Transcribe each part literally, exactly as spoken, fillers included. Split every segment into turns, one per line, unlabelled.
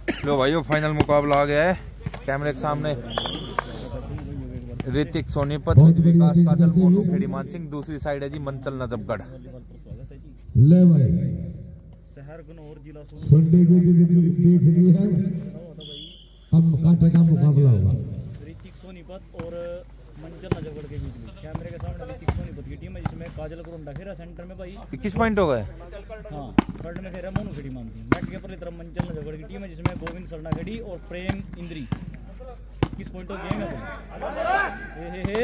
लो भाइयों फाइनल मुकाबला आ गया है कैमरे के सामने। ऋतिक सोनीपत, विकास काजल, मोनू खेड़ी मानसिंह। दूसरी साइड है जी मंचल नजफगढ़।
ले भाई संडे को देख ली है, अब कांटे का मुकाबला होगा
ऋतिक सोनीपत और मंचल नजफगढ़ के बीच में। कैमरे के सामने ऋतिक सोनीपत की टीम है जिसमें काजल कुरुंडा खेरा सेंटर में भाई
इक्कीस पॉइंट हो गए।
हाँ थर्ड में खेरा मोनू खेड़ी मानसिंह। नेट के ऊपर तरफ मंचल नजफगढ़ की टीम है जिसमें गोविंद सरना खेड़ी और प्रेम इंद्री। इक्कीस पॉइंट हो गए हे हे हे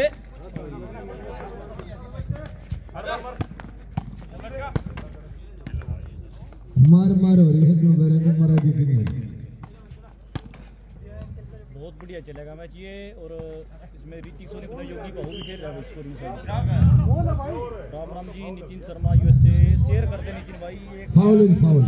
मार मार हो रही है जो मेरे ने मारा दी नहीं।
बहुत बढ़िया चलेगा मैच ये। और इसमें ऋतिक सोनीपत योगी बहु भी खेल रहा है स्कोरिंग साइड। राम राम जी, नितिन शर्मा यूएसए शेयर कर दे नितिन भाई। एक
फाउल इन फाउल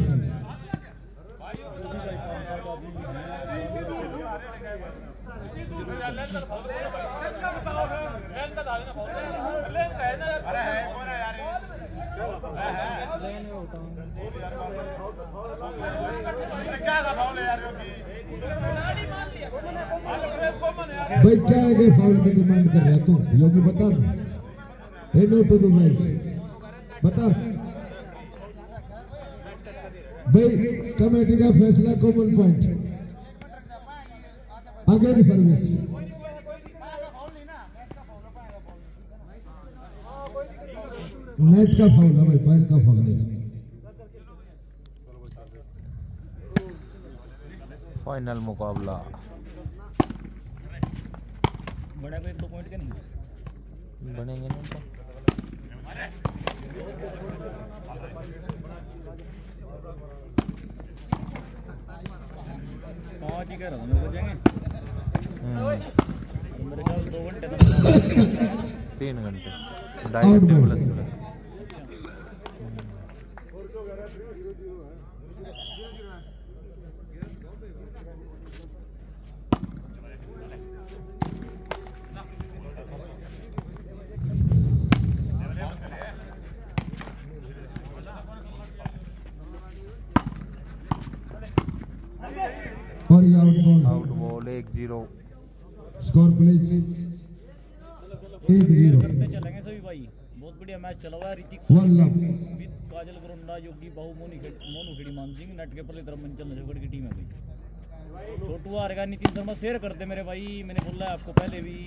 भाई क्या है कि फाउल की डिमांड कर रहा है तू योगी बता। ए नो टू द मैच बता भाई। कमेटी का फैसला कॉमन पॉइंट आगे की सर्विस। नेट का फाउल है भाई, पैर का फाउल नहीं।
फाइनल मुकाबला
बड़ा एक दो पॉइंट के नहीं
बनेंगे ना तो।
पाँच ही कह रहा हूँ हो जाएंगे मेरे ख्याल दो घंटे
तीन घंटे ढाई घंटे प्लस प्लस।
और ये आउट बॉल
आउट बॉल एक जीरो।
स्कोर प्लीज एक जीरो।
चलेंगे सभी भाई। बहुत बढ़िया मैच चला हुआ है। ऋतिक विद काजल कुरुंडा योगी बहु मोनू खेड़ी मानसिंह। नेट के पहले तरफ मंचल नजफगढ़ की टीम है भाई। छोटू आ रहेगा, नितिन शर्मा शेयर करते मेरे भाई। मैंने बोला है आपको पहले भी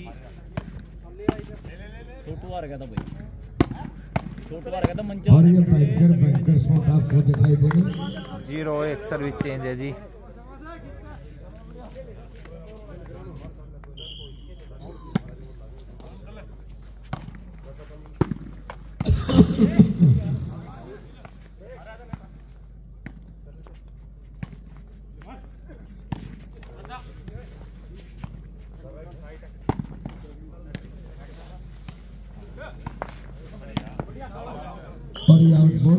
छोटू आ रहेगा था भाई। छोटू आ रहेगा था मंचल।
और ये बैंकर बैंकर शॉट आपको दिखाई देंगे।
जीरो एक सर्विस चेंज है जी।
और ये आउट बॉल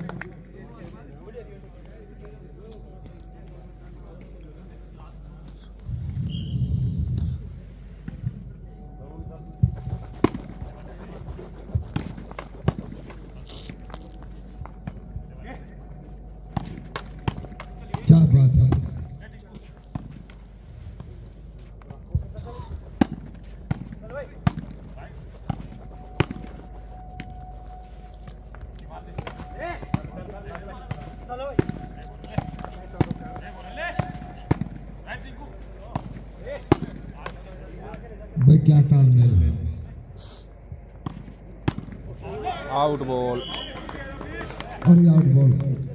क्या बात है। भाई क्या तालमेल है।
आउट बॉल
और ये आउट बॉल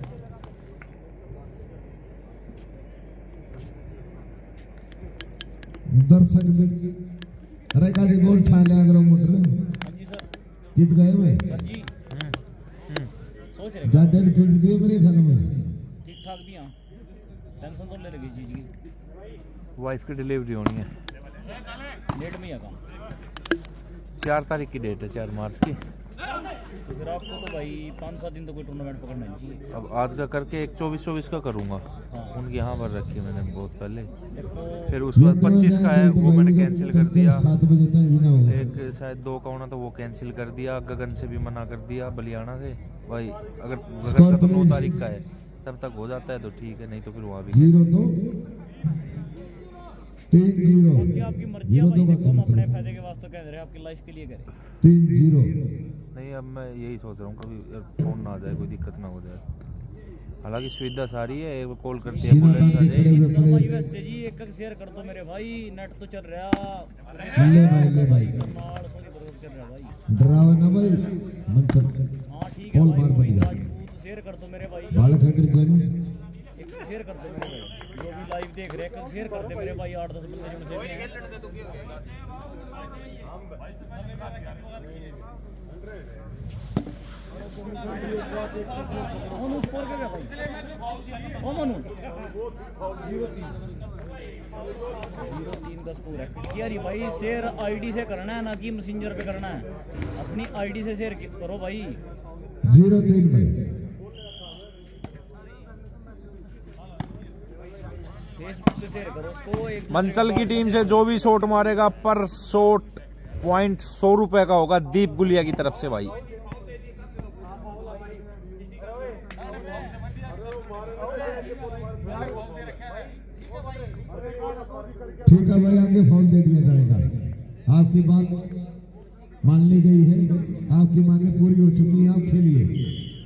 दर्शक भी रेखा दी बॉल ठा लिया करो मोटर जीत गए मैं
सोच रहे
गार्डन फील्ड दिए मेरे ख्याल में
ठीक ठाक भी। हाँ टेंशन तो ले लगी चीज की।
वाइफ की डिलीवरी होनी है।
डेट में है काम।
चार तारीख की डेट है, चार मार्च की।
तो फिर आपको तो भाई पाँच सात दिन तो कोई टूर्नामेंट पकड़ना चाहिए।
अब आज का करके एक चौबीस चौबीस का करूँगा।
हाँ।
उनकी यहाँ पर रखी मैंने बहुत पहले।
देखो
फिर उसके बाद पच्चीस का है वो मैंने कैंसिल कर दिया।
सात बजे तक भी ना हो।
एक शायद दो का होना था वो कैंसिल कर दिया। गगन से भी मना कर दिया बलियाना से। भाई अगर गगन का तो नौ तारीख का है, तब तक हो जाता है तो ठीक है, नहीं तो फिर वहाँ भी
जीरो दो तीन जीरो
बाकी आपकी मर्जी है
जीरो
भाई,
दो
देखो हम अपने
का
फायदे के वास्ते कह रहे हैं, आपकी लाइफ के लिए कह रहे हैं।
तीन जीरो।
नहीं। अब मैं यही सोच रहा हूँ कभी फोन ना आ जाए, कोई दिक्कत ना हो जाए। हालांकि सुविधा सारी है, एक कॉल करती है
सीना
एम्बुलेंस आ
बांध के खड़े
जाएगी।
हुए
चलो भाई
खड़े।
वैसे जी एक एक शेयर कर दो मेरे भाई, नेट तो चल रहा
ले भाई ले भाई
करनाल सॉरी बरोबर चल रहा भाई।
डरावा ना भाई मंत्र
हाँ ठीक है
कॉल
भाई,
मार
कोई
बढ़िया
राजपूत शेयर कर दो मेरे भाई,
बालक हंड्रेड गन
एक शेयर कर दो मेरे भाई, जो भी लाइव देख रहे हैं शेयर कर दे मेरे भाई, आठ दस बंदे जुड़ से हैं। मनु स्कोर क्या है भाई? ओ मनु जीरो तीन जीरो तीन का स्कोर है। क्या नहीं भाई, शेयर आईडी से करना है ना कि मैसेंजर पे करना है, अपनी आईडी से शेयर करो भाई।
जीरो तीन भाई
फेसबुक से शेयर करो उसको। एक
मंचल की टीम से जो भी शॉट मारेगा पर शॉट पॉइंट सौ रुपए का होगा दीप गुलिया की तरफ से भाई।
ठीक है भाई, आगे फाउल दे दिया जाएगा। आपकी बात मान ली गई है, आपकी मांगे पूरी हो चुकी है, आप खेलिए।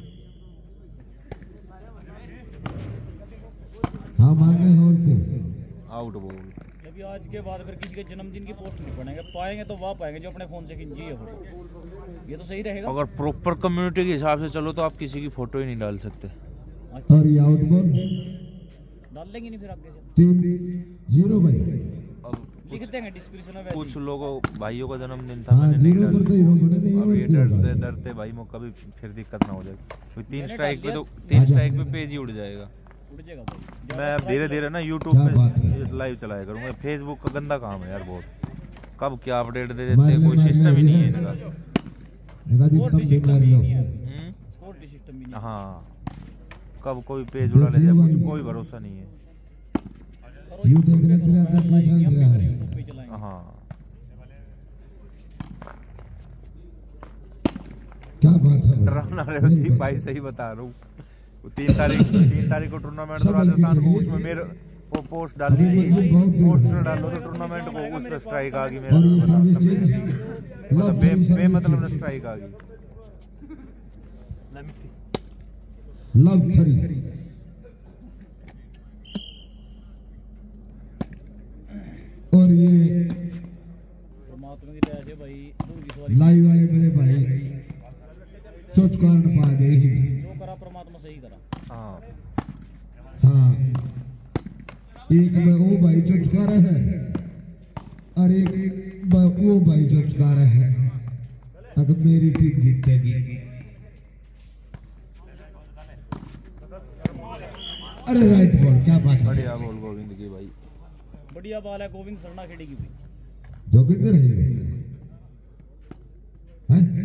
हाँ मांगे हैं और क्या।
Out ball.
अभी आज के बाद अगर किसी के जन्मदिन की पोस्ट नहीं पड़ेंगे, पाएंगे तो वह पाएंगे जो अपने फोन से खींची है फोटो, ये तो सही रहेगा।
अगर प्रॉपर कम्युनिटी के हिसाब से चलो तो आप किसी की फोटो ही नहीं डाल सकते।
अच्छा
और ये आउट बॉल
डाल लेंगे नहीं फिर आगे से,
तीन जीरो भाई।
अब
लिख देंगे डिस्क्रिप्शन में वैसे
कुछ
ही।
लोगों भाइयों का जन्मदिन था,
हाँ
मैंने नहीं
जीरो
डाला।
पर तो हीरो बनेगा ये
अब
और
ये
क्या
डरते
होगा।
डरते भाई मो कभी फिर दिक्कत ना हो जाए। कोई तीन
मैंने
स्ट्राइक
डाल
पे तो
दिया।
तीन
आजा।
स्ट्राइक पे पेज ही उड़ जाएगा।
उड़ जाएगा भाई।
मैं अब धीरे धीरे ना यूट्यूब
क्या बात
पे
है।
लाइव चलाया करूंगा। फेसबुक का गंदा काम है यार बहुत, कब क्या अपडेट दे
मार
देते
ले,
कोई
मार ले,
सिस्टम ही नहीं है
अभी
इनका।
एकाधिक
स्कोर
कम
भी
भी
सिस्टम
मार
ही
लो।
नहीं है,
हम्म?
स्कोर भी सिस्टम भी नहीं है।
हाँ, कब कोई पेज उड़ा ले जाए कुछ कोई भरोसा नहीं है।
करो
यूं देख ले तेरा अकाउंट में चल रहा है।
यूट्यूब पे चलाएंगे।
हाँ
क्या बात है
डरावना रहे होती भाई, सही बता रहा हूँ। वो तीन तारीख तीन तारीख को टूर्नामेंट तो राजस्थान को, उसमें मेरे वो पोस्ट डाल दी थी, पोस्टर डालो तो टूर्नामेंट को उस पर स्ट्राइक आ गई मेरे,
और ये सर्विस चेंज
मतलब बे बेमतलब स्ट्राइक आ गई।
लव थ्री और ये
परमात्मा की दया से भाई दूर की सवारी
लाइव वाले मेरे भाई चोचकारण पा गए ही।
जो करा परमात्मा सही करा।
हाँ
हाँ एक में वो भाई चोचकारा है और एक ब- वो भाई चोचकारा है। अगर मेरी टीम जीतेगी, अरे राइट बॉल, क्या बात है।
बढ़िया बोल गोविंद की भाई।
बढ़िया बाल है गोविंद शर्मा खेड़ी की भाई।
जोगिंदर है ये? हैं?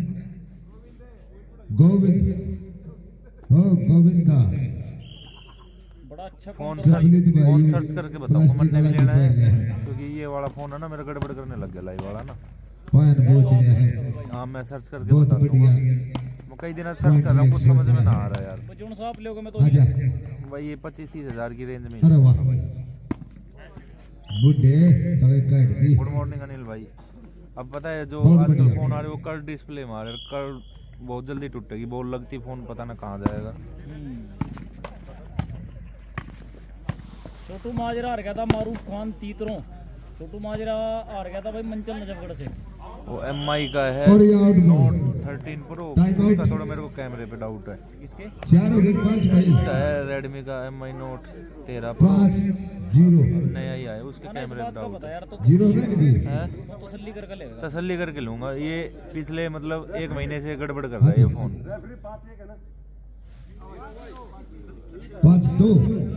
गोविंद हो गोविंदा
बड़ा अच्छा
फोन
कॉन्ट्रोवर्सी-
जबलित भाई
फोन सर्च करके बताओ
प्लास्टिक
कमेंट में
वाला
लेना है,
दिखा रहा है।
क्योंकि ये वाला फोन है ना मेरा गड़बड़ करने लग गया लाइव वाला ना।
पॉइंट बहुत बढ़िया है,
हाँ मैं सर्च करके
बहुत
बता
बढ़िया।
दूंगा। मैं कई दिन सर्च कर रहा हूँ, कुछ समझ में ना आ रहा यार।
बजून साहब लोगों में तो
आजा,
भाई ये पच्चीस तीस हजार की रेंज में।
अरे वाह बुड्ढे तवे काट दी।
गुड मॉर्निंग अनिल भाई। अब पता है जो
बहुत
आजकल
बढ़िया।
फोन आ रहे वो कर्व डिस्प्ले मारे, कर्व बहुत जल्दी टूटेगी, बॉल लगती फोन पता ना कहाँ जाएगा।
हम्म। छोटू माजरा हार गया था मारूफ खान तीतरों। छोटू माजरा हार गया था भाई मंचल नजफगढ़ से।
वो एम आई का है
और ये out
note
ball
thirteen pro,
Time out।
उसका थोड़ा मेरे को कैमरे पे डाउट है।
किसके?
चार हो गए पांच भाई,
इसका है रेडमी का एम आई नोट तेरह प्रो,
पांच जीरो
नया ही आया, उसके
मैंने इस
कैमरे पे
बात का
डाउट
बता
है।
यार, तो
जीरो ना भी
हैं?
तो तसल्ली करके लेगा।
तसल्ली करके लूंगा। ये पिछले मतलब एक महीने से गड़बड़ कर रहा है ये फोन।
पांच दो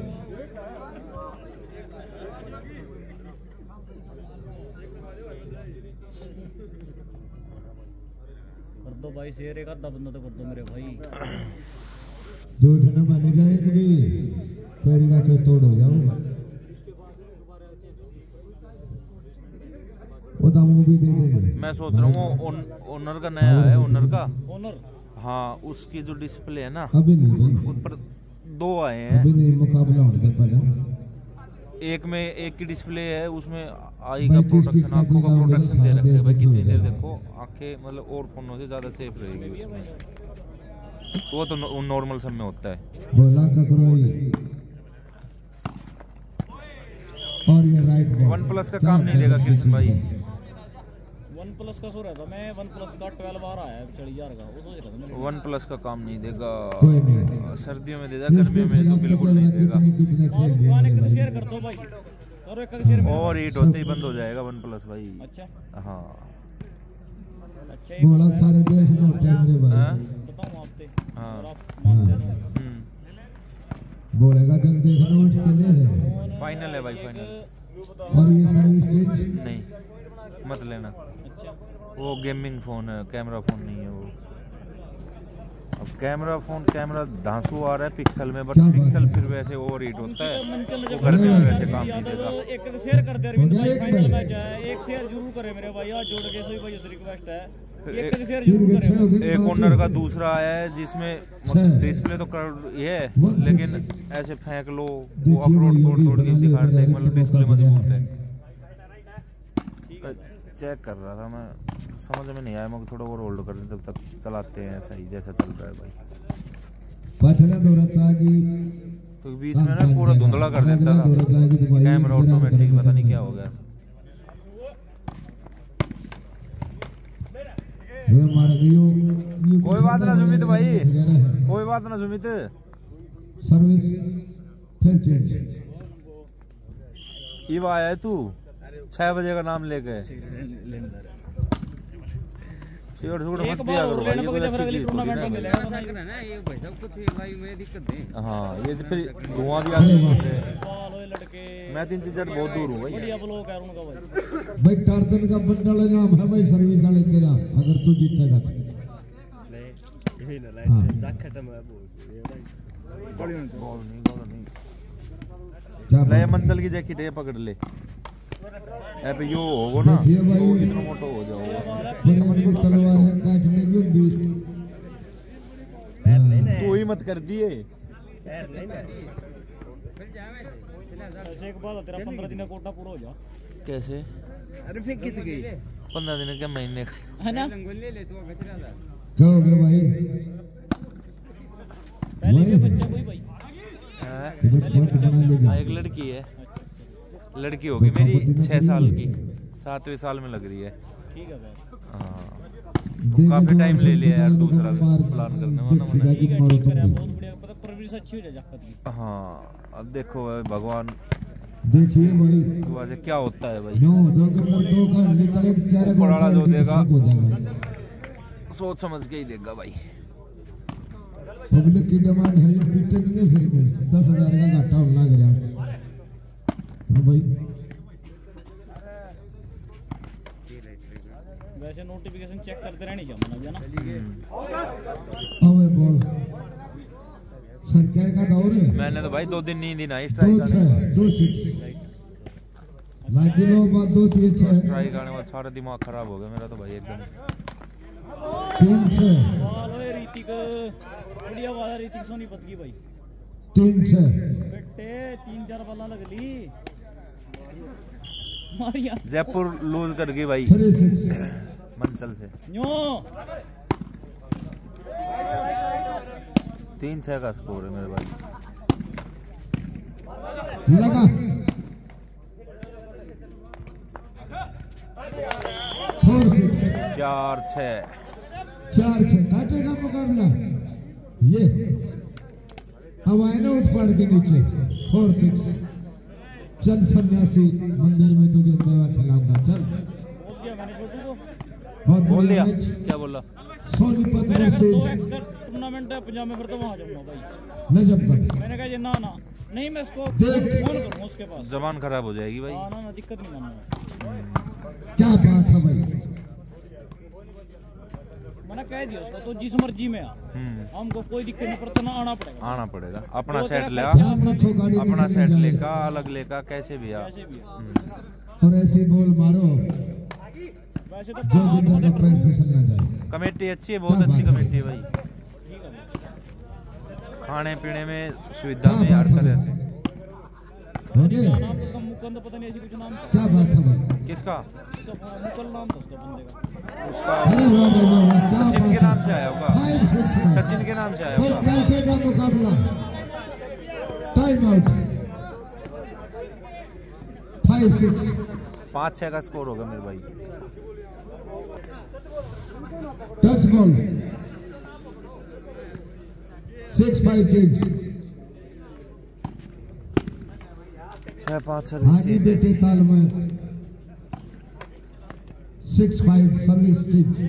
कर दो भाई शेयर, एक आधा बंदा तो कर दो मेरे भाई।
झूठ न माने जाए कभी पैरी का तो तोड़ हो जाऊं। वो तो मुंह भी दे देंगे।
मैं सोच रहा हूँ ओनर का नया है, ओनर का।
ओनर
हाँ उसकी जो डिस्प्ले है ना
अभी नहीं भाई,
उस पर दो आए हैं।
अभी नहीं मुकाबला होने दे पहले।
एक में एक की डिस्प्ले है, उसमें आई का प्रोटेक्शन, आंखों का प्रोटेक्शन दे रखे हैं भाई। कितनी देर देखो आंखें मतलब और फोनों से ज्यादा सेफ रहेगी उसमें। वो तो नॉर्मल सब में होता है।
बोला ककरोई और ये राइट बॉल।
वन प्लस का काम नहीं देगा कृष्ण भाई।
वन प्लस का सो रहा था मैं, वन प्लस का ट्वेल्व आ रहा है चढ़ी जा रहा वो सोच रहा था मैं।
वन प्लस का काम नहीं देगा,
कोई नहीं।
सर्दियों में देगा, गर्मियों में तो बिल्कुल नहीं देगा।
कितने कितने खेल दिए
दुकान एक शेयर कर दो भाई, करो एक शेयर में।
और हीट होते ही बंद हो जाएगा वन प्लस भाई।
अच्छा
हाँ
अच्छा
बोला सारे देश में उठे मेरे भाई।
हाँ?
बताऊं आपसे
हाँ।
और आप मानते हो।
हम्म,
बोलेगा दिल देखना उठ के ले है।
फाइनल है भाई, फाइनल।
और ये सर्विस चेंज
नहीं मत लेना,
अच्छा
वो गेमिंग फोन है, कैमरा फोन नहीं है वो। अब कैमरा फोन कैमरा धांसू आ रहा है पिक्सल में, बट
क्या बात
पिक्सल
है?
फिर वैसे ओवर हीट होता है,
मंचल
वो गर्मी में वैसे काम नहीं देगा।
एक एक शेयर कर दे अरविंद
हो गया
भाई,
एक
फाइनल
भाई।
मैच है, एक शेयर जरूर करे मेरे भाई, आज जोड़ के सभी भाई से रिक्वेस्ट है
फिर
एक एक शेयर
तीन
जरूर
के
करे।
छह हो गए।
एक ओनर का दूसरा आया है जिसमें
छह।
डिस्प्ले तो कर ये है,
One six।
लेकिन ऐसे फेंक लो वो
देखिए
अपलोड
भाई,
तोड़
अभी
तोड़ के
बना ले,
दिखाते हैं,
मेरा
मतलब
भी
डिस्प्ले
मौका
मजबूत
दिया
है।
है।
चेक कर रहा था मैं, समझ में नहीं आया, मैं थोड़ा और होल्ड कर तब तक चलाते हैं सही जैसा चल रहा है भाई।
पाछला दौरत आगी
तो बीच में ना पूरा धुंधला कर देता था कैमरा, ऑटोमेटिक पता नहीं क्या हो गया।
वे मार दियो।
कोई बात ना सुमित भाई, कोई बात ना सुमित।
सर्विस फिर चेंज।
ये आया है तू छह बजे का नाम लेके, शेयर छोड़ मत दिया करो भाई, ये कोई अच्छी चीज थोड़ी ना है। हाँ ये तो फिर धुआं भी आ गया।
लड़के
मैं तीन चीज बहुत दूर हूँ भाई।
बढ़िया ब्लॉग है उनका भाई।
भाई टार्जन का बंडल नाम है भाई सर्विस वाले तेरा, अगर तू जीतेगा तो। हाँ।
बॉल नहीं, बॉल नहीं।
क्या
ले
बात?
मंचल की जैकेट है, पकड़ ले। ए पे यो होगो ना
देखिए भाई।
तो इतना मोटा हो जाओगे।
बड़े की तलवार है काटने की होती।
तू ही मत कर दिए।
ऐसे एक बात है, तेरा पंद्रह दिन का कोटा पूरा हो जा।
कैसे?
अरे फिर कित गई
पंद्रह दिन क्या महीने का?
है ना
क्या हो गया भाई?
पहले
वही।
के बच्चा कोई भाई
हैं?
इधर फोन बना लेगा।
हाँ, एक लड़की है, लड़की होगी मेरी छह साल की, सातवें साल में लग रही है।
ठीक है भाई।
हाँ
देखो
काफी टाइम ले लिया यार
जवान
दूसरा
को मार
प्लान करने में ना
देखिएगा
मैंने।
कि मारो
ठीक
तुम
है
भी।
बहुत बढ़िया, पता परवरिश अच्छी हो जाए जाकत की।
हाँ अब देखो भाई, भगवान
देखिए भाई
दुआ से क्या होता है भाई।
नो दो के अंदर दो का निकले चार का
बड़ा जो देगा।
हो जाएगा।
सोच समझ के ही देगा भाई।
पब्लिक की डिमांड है, ये पीटे नहीं है फिर भी दस हजार का घाटा होना लग रहा। हाँ भाई
वैसे नोटिफिकेशन चेक करते रहनी चाहिए ना जाना।
अबे बॉल सर क्या का दौर है?
मैंने तो भाई दो दिन नींद ही ना
दो
स्ट्राइक आने
छह दो सिक्स लागी लो बात दो तीन छह
स्ट्राइक आने बाद सारा दिमाग खराब हो गया मेरा तो भाई एकदम।
तीन छह
बाल ओए ऋतिक, बढ़िया बात है ऋतिक सोनीपत की भाई।
तीन छह
बेटे तीन चार बाला लग ली मारिया
जयपुर लूज कर गई भाई
थ्री सिक्स
मंचल से।
न्यो
तीन छह का स्कोर है मेरे भाई।
लगा फोर सिक्स
चार छह
चार छह काटेगा मुकाबला ये। अब आए ना उठ पड़ के नीचे फोर सिक्स। चल सन्यासी मंदिर में तुझे मेवा खिलाऊंगा चल।
बोल दिया मैंने छोटू को।
बहुत
बोल
बढ़िया
दिया
मैच
क्या बोला?
सोनीपत
मेरे अगर दो
वर्सेस
एक्स का टूर्नामेंट है पंजाब में, फिर तो वहाँ जाऊंगा भाई।
नजफगढ़।
मैंने कहा ये ना ना नहीं, मैं इसको
देख।
फोन करूंगा उसके पास।
जबान खराब हो जाएगी भाई।
हाँ ना ना दिक्कत नहीं मानना।
क्या बात है भाई?
मैंने कह दिया उसको तो जिस मर्जी में आ,
हम्म
हमको कोई दिक्कत नहीं, पर तो ना आना पड़ेगा
आना पड़ेगा। अपना
जो
सेट
तेरा
ले आ,
ध्यान रखो गाड़ी
अपना
निकलने
सेट
जाए।
लेका अलग लेका कैसे भी आ।
कैसे भी है।
हम्म,
और ऐसी बॉल मारो
वैसे तो
जो
कहाँ
जिंदर का पैर फिसल ना जाए।
कमेटी अच्छी है, बहुत
क्या
अच्छी
बात है
कमेटी है भाई।
ठीक है भाई।
खाने पीने में सुविधा में हर तरह से।
हो गए?
नाम उसका मुकंद पता नहीं ऐसी कुछ नाम था।
क्या बात है भाई?
किसका?
उसका मुकल नाम था उसका बंदे का।
उसका
अरे वाह वाह वाह वाह, क्या
सचिन
बात
के नाम
है।
से आया होगा।
फाइव सिक्स में।
सचिन के नाम से आया
भाई
होगा।
कैसे का मुकाबला? Time out. Five six.
पाँच छह का स्कोर होगा मेरे भाई।
Touch ball. Six five change.
छह पाँच
आगे
सर्विस।
बेटे ताल में six five service change.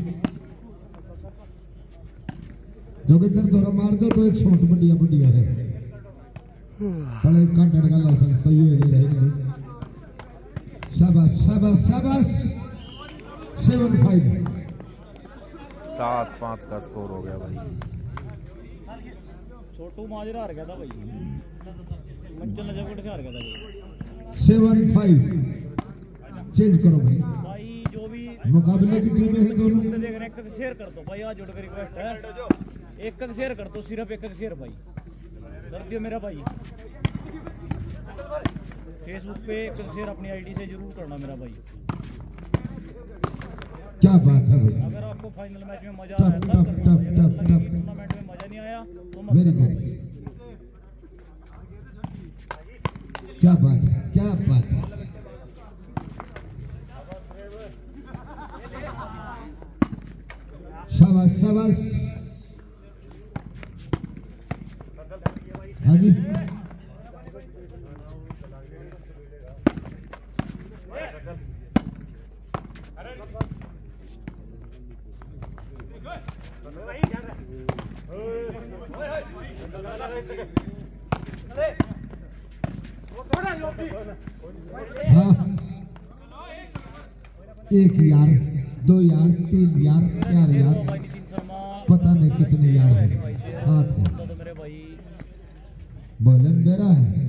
Joginder दोरा मार दो तो एक शॉट बढ़िया बढ़िया है। पहले काटने का लाइसेंस तो ये नहीं रहेगा। शाबाश शाबाश शाबाश। Seven five.
सात पाँच का स्कोर हो गया भाई।
छोटू माजरा हार गया था भाई। मंचल नजरकोट से हार गया था भाई।
Seven five. चेंज करो भाई।
भाई जो भी
मुकाबले की टीमें हैं दोनों।
देख रहे हैं एक एक शेयर कर दो भाई। आज जोड़ कर रिक्वेस्ट है एक एक शेयर कर दो। सिर्फ एक एक शेयर भाई कर दियो मेरा भाई। फेसबुक पे एक एक शेयर अपनी आईडी से जरूर करना मेरा भाई।
क्या बात है भाई?
अगर आपको फाइनल मैच में मजा
टफ,
आया
tough, tough, tough, tough.
Tournament में मजा नहीं आया तो मत
वेरी
करना
गुड।
भाई।
क्या बात है? क्या बात है? शाबाश शाबाश। आगे हाँ। एक यार, दो यार, तीन यार, चार यार,
भाई नितिन शर्मा
पता नहीं कितने यार हैं। सात हैं।
तो मेरे भाई
बोलन मेरा है।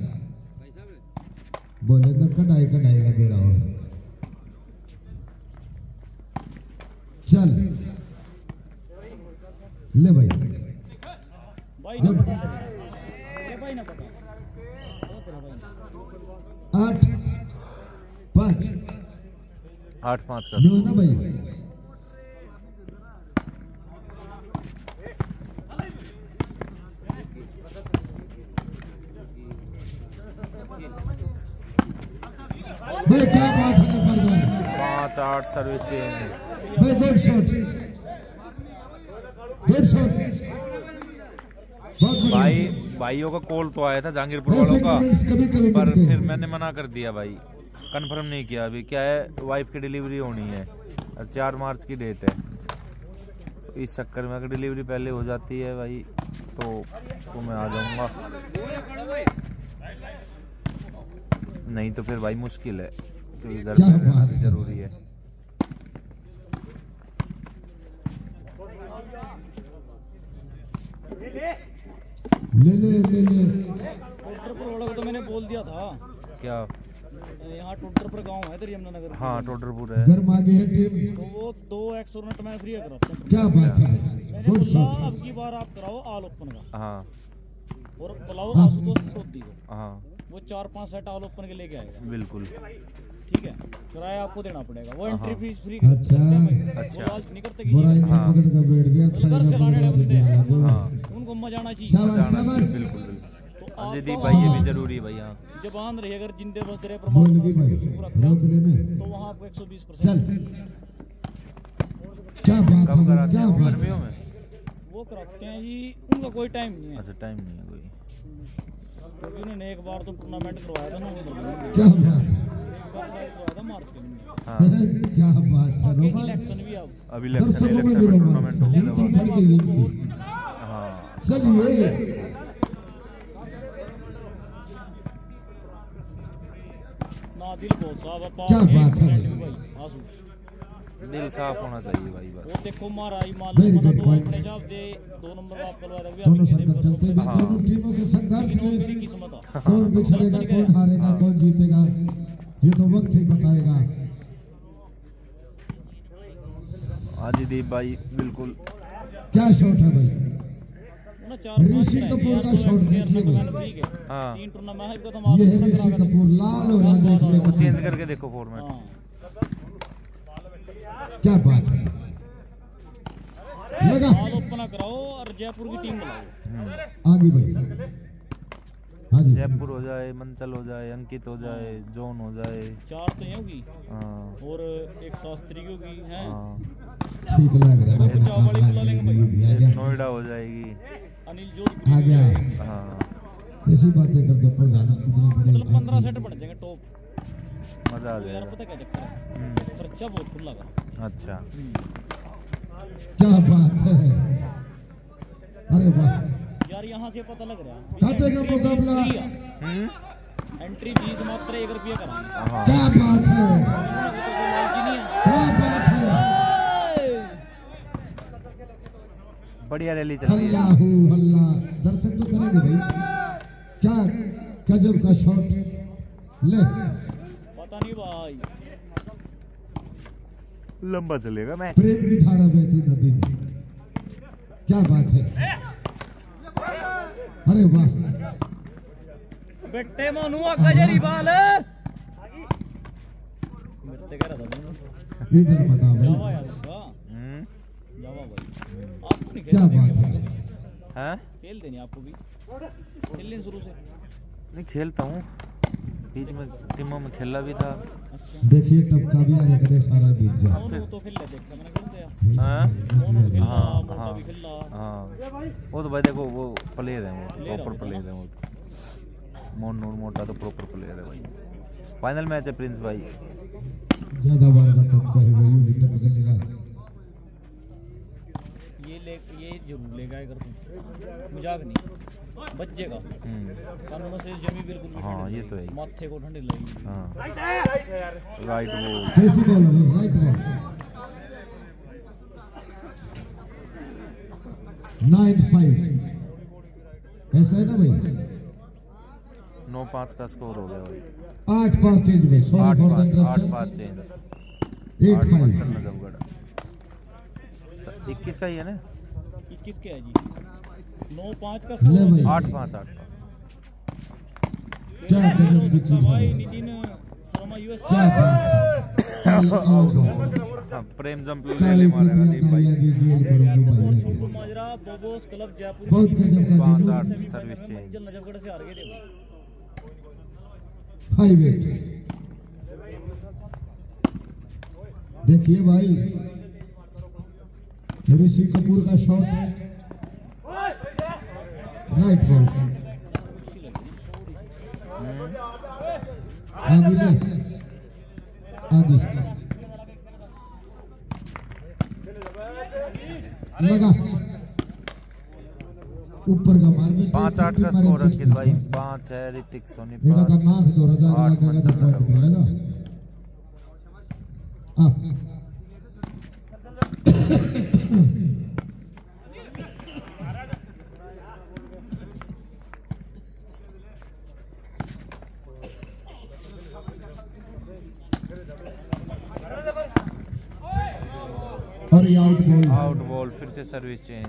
बोले तो कढ़ाई कढ़ाई का मेरा हो। चल ले भाई।
भाई ना पता ये भाई ना पता वो तेरा भाई
आठ पाँच
आठ पाँच का
जो है ना भाई। भाई क्या बात है नंबर वन।
पाँच आठ सर्विस से।
भाई गुड शॉट, गुड शॉट।
भाई भाइयों का कॉल तो आया था जहांगीरपुर
ऐसे
वालों का,
कमेंट्स कभी कभी
पर
मिलते
फिर
हैं।
मैंने मना कर दिया भाई। कंफर्म नहीं किया अभी। क्या है, वाइफ की डिलीवरी होनी है और चार मार्च की डेट है। तो इस चक्कर में अगर डिलीवरी पहले हो जाती है भाई तो तो मैं आ जाऊंगा, नहीं तो फिर भाई मुश्किल है क्योंकि घर
क्या
में रहना
बात
भी
है।
जरूरी है।
ले ले ले ले।
टोडरपुर वालों को तो मैंने बोल दिया था।
क्या?
यहाँ टोडरपुर गांव है इधर यमुनानगर।
हाँ टोडरपुर है।
गर्म आगे है टीम।
तो वो दो एक्सोनेट मैं फ्री कराता हूँ।
क्या बात है?
मैंने
गुड
बोला
शॉट।
अब की बार आप कराओ आल ओपन का
हाँ
और बुलाओ
हाँ।
आशुतोष टोदी को।
हाँ
वो चार पांच सेट आल ओपन के लेके आएगा।
बिल्कुल।
ठीक है, किराया आपको देना पड़ेगा। वो एंट्री
हाँ।
फीस फ्री
अच्छा।
अच्छा।
लालच नहीं करते कि
बुराई
ये-
में
हाँ।
पकड़ कर बैठ गया। अच्छा
उधर से लाने वाले बंदे हैं।
हाँ
उनको मजा आना चाहिए।
शाबाश
जाना
शाबाश।
चाहिए, बिल्कुल बिल्कुल।
तो
अजय
आप
दीप
तो
भाई ये
वहाँ
भी जरूरी है भाई। हाँ
जबान रही अगर जिंदे बस रहे
बोल भी भाई
प्रमाण पूरा
रोक लेने।
तो वहाँ आपको एक सौ बीस
चल।
परसेंट
क्या बात
कब
है?
कराते
क्या
हैं?
बात
गर्मियों
है?
में?
वो कराते हैं जी। उनका कोई टाइम नहीं है
अच्छा टाइम नहीं है कोई।
क्योंकि उन्होंने एक बार तो टूर्नामेंट करवाया था नवंबर में,
क्या बात है?
एक बार शायद करवाया था मार्च के महीने।
हाँ
क्या बात है?
आगे
रोमांच।
इलेक्शन भी अब
अभी इलेक्शन
दर्शकों में
इलेक्शन
भी
में
रोमांच।
टूर्नामेंट हो गया
नीचे
ना।
खड़ गई इनकी।
हाँ
चलिए
ना दिल बहुत साफ है।
क्या बात है?
भाई आंसू
दिल साफ होना चाहिए भाई
वो
बस।
देखो मारा ही मान
Very
लो
good
तो
point.
अपने हिसाब दे दो नंबर आप करवा दोगे।
दोनों सर्कल चलते हुए
हाँ।
दोनों टीमों के संघर्ष
मेरी
में
किस्मत है।
कौन पिछड़ेगा, कौन हारेगा, कौन जीतेगा, ये तो वक्त ही बताएगा।
अजय दीप भाई बिल्कुल।
क्या शॉट है भाई?
ना चार
ऋषि कपूर का शॉट देखिए भाई।
ठीक है
हाँ
तीन टूर्नामेंट है तो हम
ये है ऋषि कपूर, लाल और राधे
वो
कपूर।
चेंज करके देखो फॉर्मेट।
हां
क्या बात है, लगा
ऑल ओपन कराओ और जयपुर की टीम बुलाओ।
आगे भाई। हाँ जी
जयपुर हो जाए, मंचल हो जाए, अंकित हो जाए, जोन हो जाए।
चार तो ये होगी
हाँ
और एक शास्त्री होगी हैं
हाँ
ठीक लग रहा है।
पंजाब वाली बुला लेंगे भाई।
ये भी आ
एक
गया,
नोएडा हो जाएगी।
अनिल जोधपुरी
आ गया।
हाँ
कैसी बातें करते हो प्रधान, इतने बड़े
मतलब पंद्रह सेट बन जाएंगे टॉप।
मजा आ
तो यार
जाएगा।
पता क्या चक्कर है,
हम्म,
खर्चा बहुत खुला का।
अच्छा
क्या बात है, अरे वाह।
यार यहाँ से पता लग रहा है
काटे का मुकाबला,
हम्म
एंट्री फीस मात्र एक रुपया कराएंगे।
हाँ
क्या बात है,
उन्होंने तो कोई मार्जिन नहीं है।
क्या बात है।
बढ़िया रैली चल रही है।
अल्लाहू अल्लाह, दर्शक तो करेंगे भाई। क्या गजब का शॉट, ले
पता नहीं भाई
लंबा चलेगा मैच।
प्रेम की धारा बहती नदी में, क्या बात है, अरे वाह।
बेटे मोनू गजरी बाल मेरे से कह रहा था
इधर बता
जावा
भाई,
यार उसका
हम्म
जावा भाई। आपको नहीं
क्या
खेलने
बात है।
हैं?
खेल देनी आपको भी खेलने शुरू से।
नहीं खेलता हूँ, बीच में टीमों में खेला भी था।
अच्छा
देखिए टपका भी आ रहा करे सारा बीत जा।
मोनू तो खेल ले देखा मैंने खेलते हैं।
हाँ
मोनू खेला
हाँ
मोटा
हाँ
भी खेला।
हाँ वो तो भाई देखो वो प्लेयर है, वो
Player
प्रॉपर
होता है
प्लेयर है वो तो। मोन नूर मोटा तो प्रॉपर प्लेयर है भाई। फाइनल मैच है प्रिंस भाई।
ज्यादा बार का टपका है भाई, ये भी टपका लेगा।
ये ले ये जरूर लेगा अगर तुम मजाक नहीं बचेगा।
हम्म
कानूनों से जमी बिल्कुल भी
हाँ,
ठंडी
ये तो है ही।
माथे को ठंडी लगेगी।
हाँ राइट वो
कैसी बॉल है भाई, राइट बॉल। नाइन फाइव ऐसा है ना भाई,
नौ पाँच का स्कोर हो गया भाई।
आठ पाँच चेंज भाई, सॉरी
आठ
फॉर द
पाँच आठ
इंटरप्शन।
पाँच चेंज।
एट
आठ
फाइव
पाँच चलना जमगढ़। इक्कीस का ही है ना?
इक्कीस के है जी। नौ पाँच का
ले
स्कोर
भाई।
आठ पाँच आठ पाँच।
क्या गजब की चीज
भाई
है,
नितिन शर्मा यूएस
क्या बात है। आउट।
हाँ, प्रेम जंप ले
ताली
मारेगा
कुतिया
टीम भाई।
तालियां की गेंद करूंगा
छोटू
भाई।
माजरा बोबोस क्लब जयपुर
बहुत गजब का
पाँच
गेंद।
आठ
सेमीफाइनल
सर्विस
में
चेंज।
मंजिल नजफगढ़ से हार गए थे भाई।
Five eight. देखिए भाई ऋषि कपूर का शॉट, राइट बॉल।
खुशी लगी थोड़ी सी।
आगे में आगे लगा, ऊपर का मार में
पाँच आठ का स्कोर अंकित भाई। पाँच है ऋतिक सोनी
एक आधा
पाँच।
नाक दो हजार
आठ
लगा
मंचल
तो पॉइंट मिलेगा। आ और ये आउट बॉल।
आउट बॉल, फिर से सर्विस चेंज।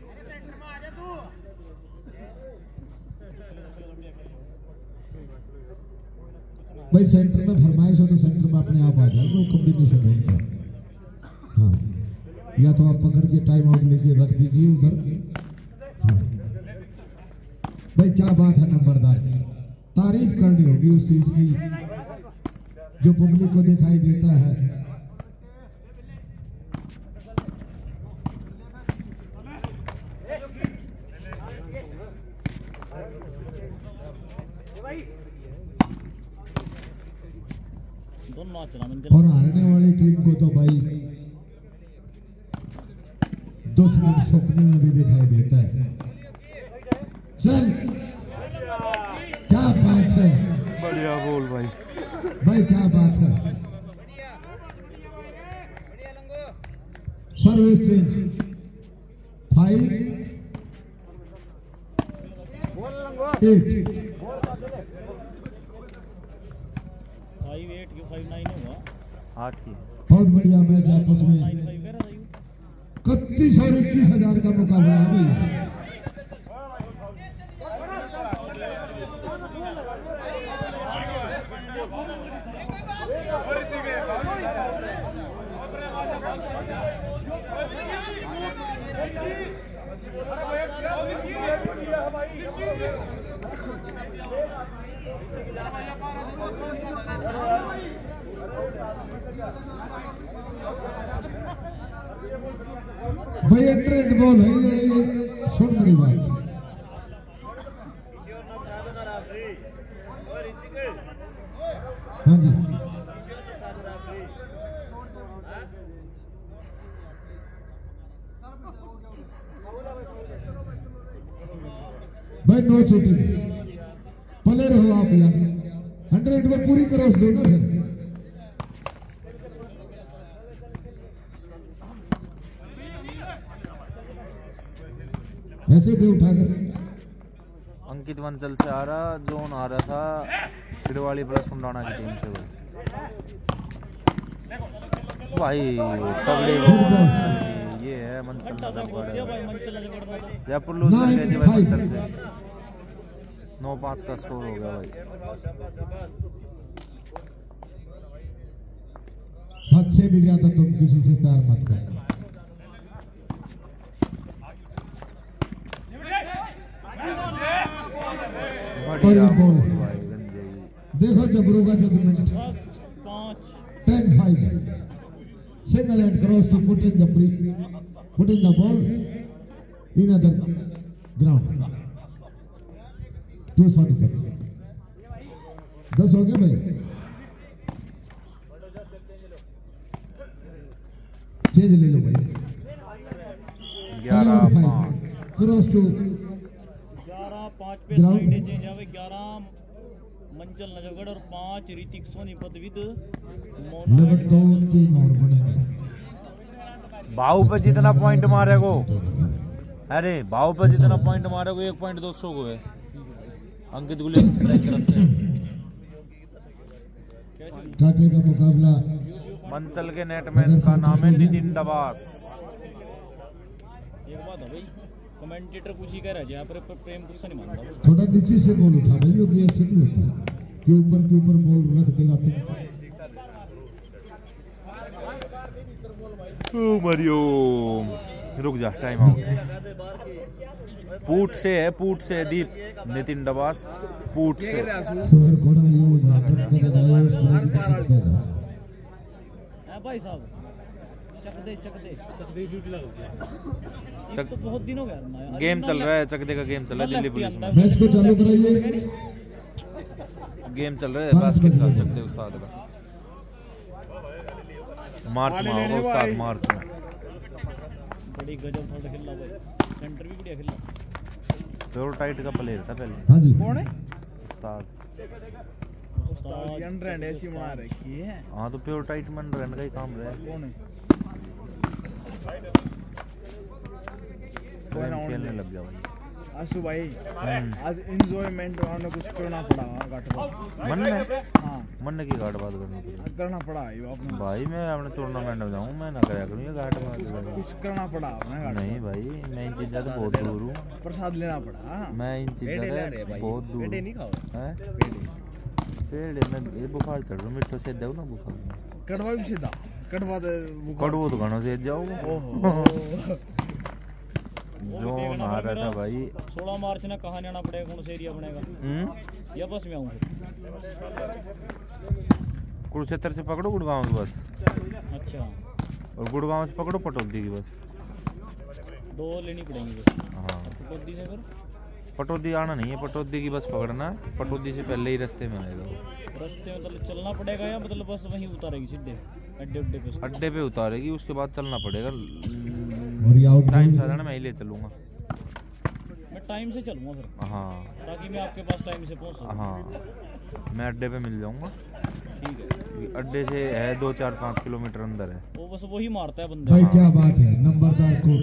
भाई सेंटर में फरमाइश हो तो सेंटर में अपने आप आ जाए, वो कॉम्बिनेशन होता है। हाँ, या तो आप पकड़ के टाइम आउट लेके रख दीजिए उधर। हाँ। भाई क्या बात है, नंबरदार तारीफ करनी होगी उस चीज की जो पब्लिक को दिखाई देता है।
दोनों नाचना मंजिल।
और हारने वाली टीम को तो भाई दुश्मन सपने में भी दिखाई देता है। चल क्या बात है
बढ़िया बोल भाई।
भाई, क्या बात है। Service change five eight.
Five eight की फाइव नाइन होगा।
आठ ही।
बहुत बढ़िया मैच आपस में।
नाइन फाइव कह रहा था यू।
इकतीस और इक्कीस हजार का मुकाबला अभी। भाई ट्रेंड बॉल है ये, ये सुन मेरी बात। हाँ जी भाई नो चीटिंग, प्लेयर हो आप यार, हंड्रेड को पूरी क्रॉस दो ना फिर। ऐसे दे उठाकर।
अंकित वंचल से आ रहा, जोन आ रहा था खिड़वाली प्लस सुंडाना की टीम से भाई तगड़े ये है मंचल जयपुर लूज कर गई थी भाई मंचल से। नौ पाँच का स्कोर हो गया भाई।
हद से भी ज्यादा तुम किसी से प्यार मत करना। देखो जबरू का judgement ten five single and cross to put in the pre, put in the ball in other ground. Two sorry पर दस हो गए भाई, चेंज ले लो भाई।
ग्यारह पाँच
क्रॉस टू
ग्यारह पाँच पे साइड चेंज आवे। ग्यारह मंचल नजरगढ़ और पाँच ऋतिक सोनीपत विद
लगभग दो तीन और बनेंगे।
भाव पे जितना पॉइंट मारे को, अरे भाव पे जितना पॉइंट मारे को एक पॉइंट दो सौ को है अंकित गुले की तरफ से।
काटे का मुकाबला
मंचल के नेटमैन का नाम है नितिन डबास।
एक बात है भाई, कमेंटेटर कुछ ही कह रहा है, यहाँ पर प्रेम गुस्सा नहीं मानता।
थोड़ा नीचे से बोल उठा भाई, ये गेयर से नहीं होता कि ऊपर के ऊपर बॉल रख देगा तुम।
ओ मरियो रुक जा, टाइम आउट। पूट से है, पूट से है दीप नितिन डबास, पूट से।
भाई साहब चक दे चक दे चक दे ड्यूटी लगा चक तो बहुत दिन हो गया।
गेम चल रहा है, चकदे का गेम चल रहा है दिल्ली पुलिस में।
मैच को चालू कराइए,
गेम चल रहा है बास्केट का, चकदे उस्ताद का। मार्च में होगा उस्ताद, मार्च में।
बड़ी गजब थोड़ा खेलना भाई, सेंटर भी बढ़िया खेलना।
प्योर टाइट का प्लेयर था पहले।
हाँ जी
कौन है
उस्ताद?
उस्ताद रन ऐसी मार रखी है।
हाँ तो प्योर टाइट में रन का ही काम रहा है।
कौन है?
खेलने लग गया भाई
आसू भाई। आज एंजॉयमेंट वाला कुछ करना पड़ा घाट
मन में।
हाँ
मन की घाट बात करनी पड़ी,
करना पड़ा है
भाई। मैं अपने टूर्नामेंट में जाऊँ, मैं ना कराया करूँ ये घाट बात।
कुछ करना पड़ा अपना घाट।
नहीं भाई, मैं इन चीज़ों से बहुत दूर हूँ।
प्रसाद लेना पड़ा।
मैं इन चीज़ों से बहुत दूर हूँ। पेड़ में ये बुखार चढ़ रहा, मिठो से जाओ ना बुखार।
कड़वा भी सीधा कड़वा
कड़वो तो घणो से जाओ। जो आ रहा था भाई।
सोलह मार्च ने कहाँ जाना पड़ेगा, कौन सा एरिया बनेगा या बस में आऊँ?
कुरुक्षेत्र से पकड़ो गुड़गांव की बस।
अच्छा,
और गुड़गांव से पकड़ो पटौदी की बस।
दो लेनी पड़ेंगी बस।
हाँ
पटौदी से फिर
पटौदी आना नहीं है, पटौदी की बस पकड़ना। पटौदी से पहले ही रास्ते में आएगा वो।
रास्ते में मतलब चलना पड़ेगा या मतलब बस वहीं उतारेगी सीधे अड्डे अड्डे पे?
अड्डे पे उतारेगी, उसके बाद चलना पड़ेगा।
और
टाइम से आना, मैं ही ले चलूँगा।
मैं टाइम से चलूँगा फिर।
हाँ
ताकि मैं आपके पास टाइम से पहुँच सकूँ।
हाँ मैं अड्डे पे मिल जाऊँगा।
ठीक है,
अड्डे से है दो चार पाँच किलोमीटर अंदर है
वो बस वही मारता है बंदे।
भाई क्या बात है, नंबरदार को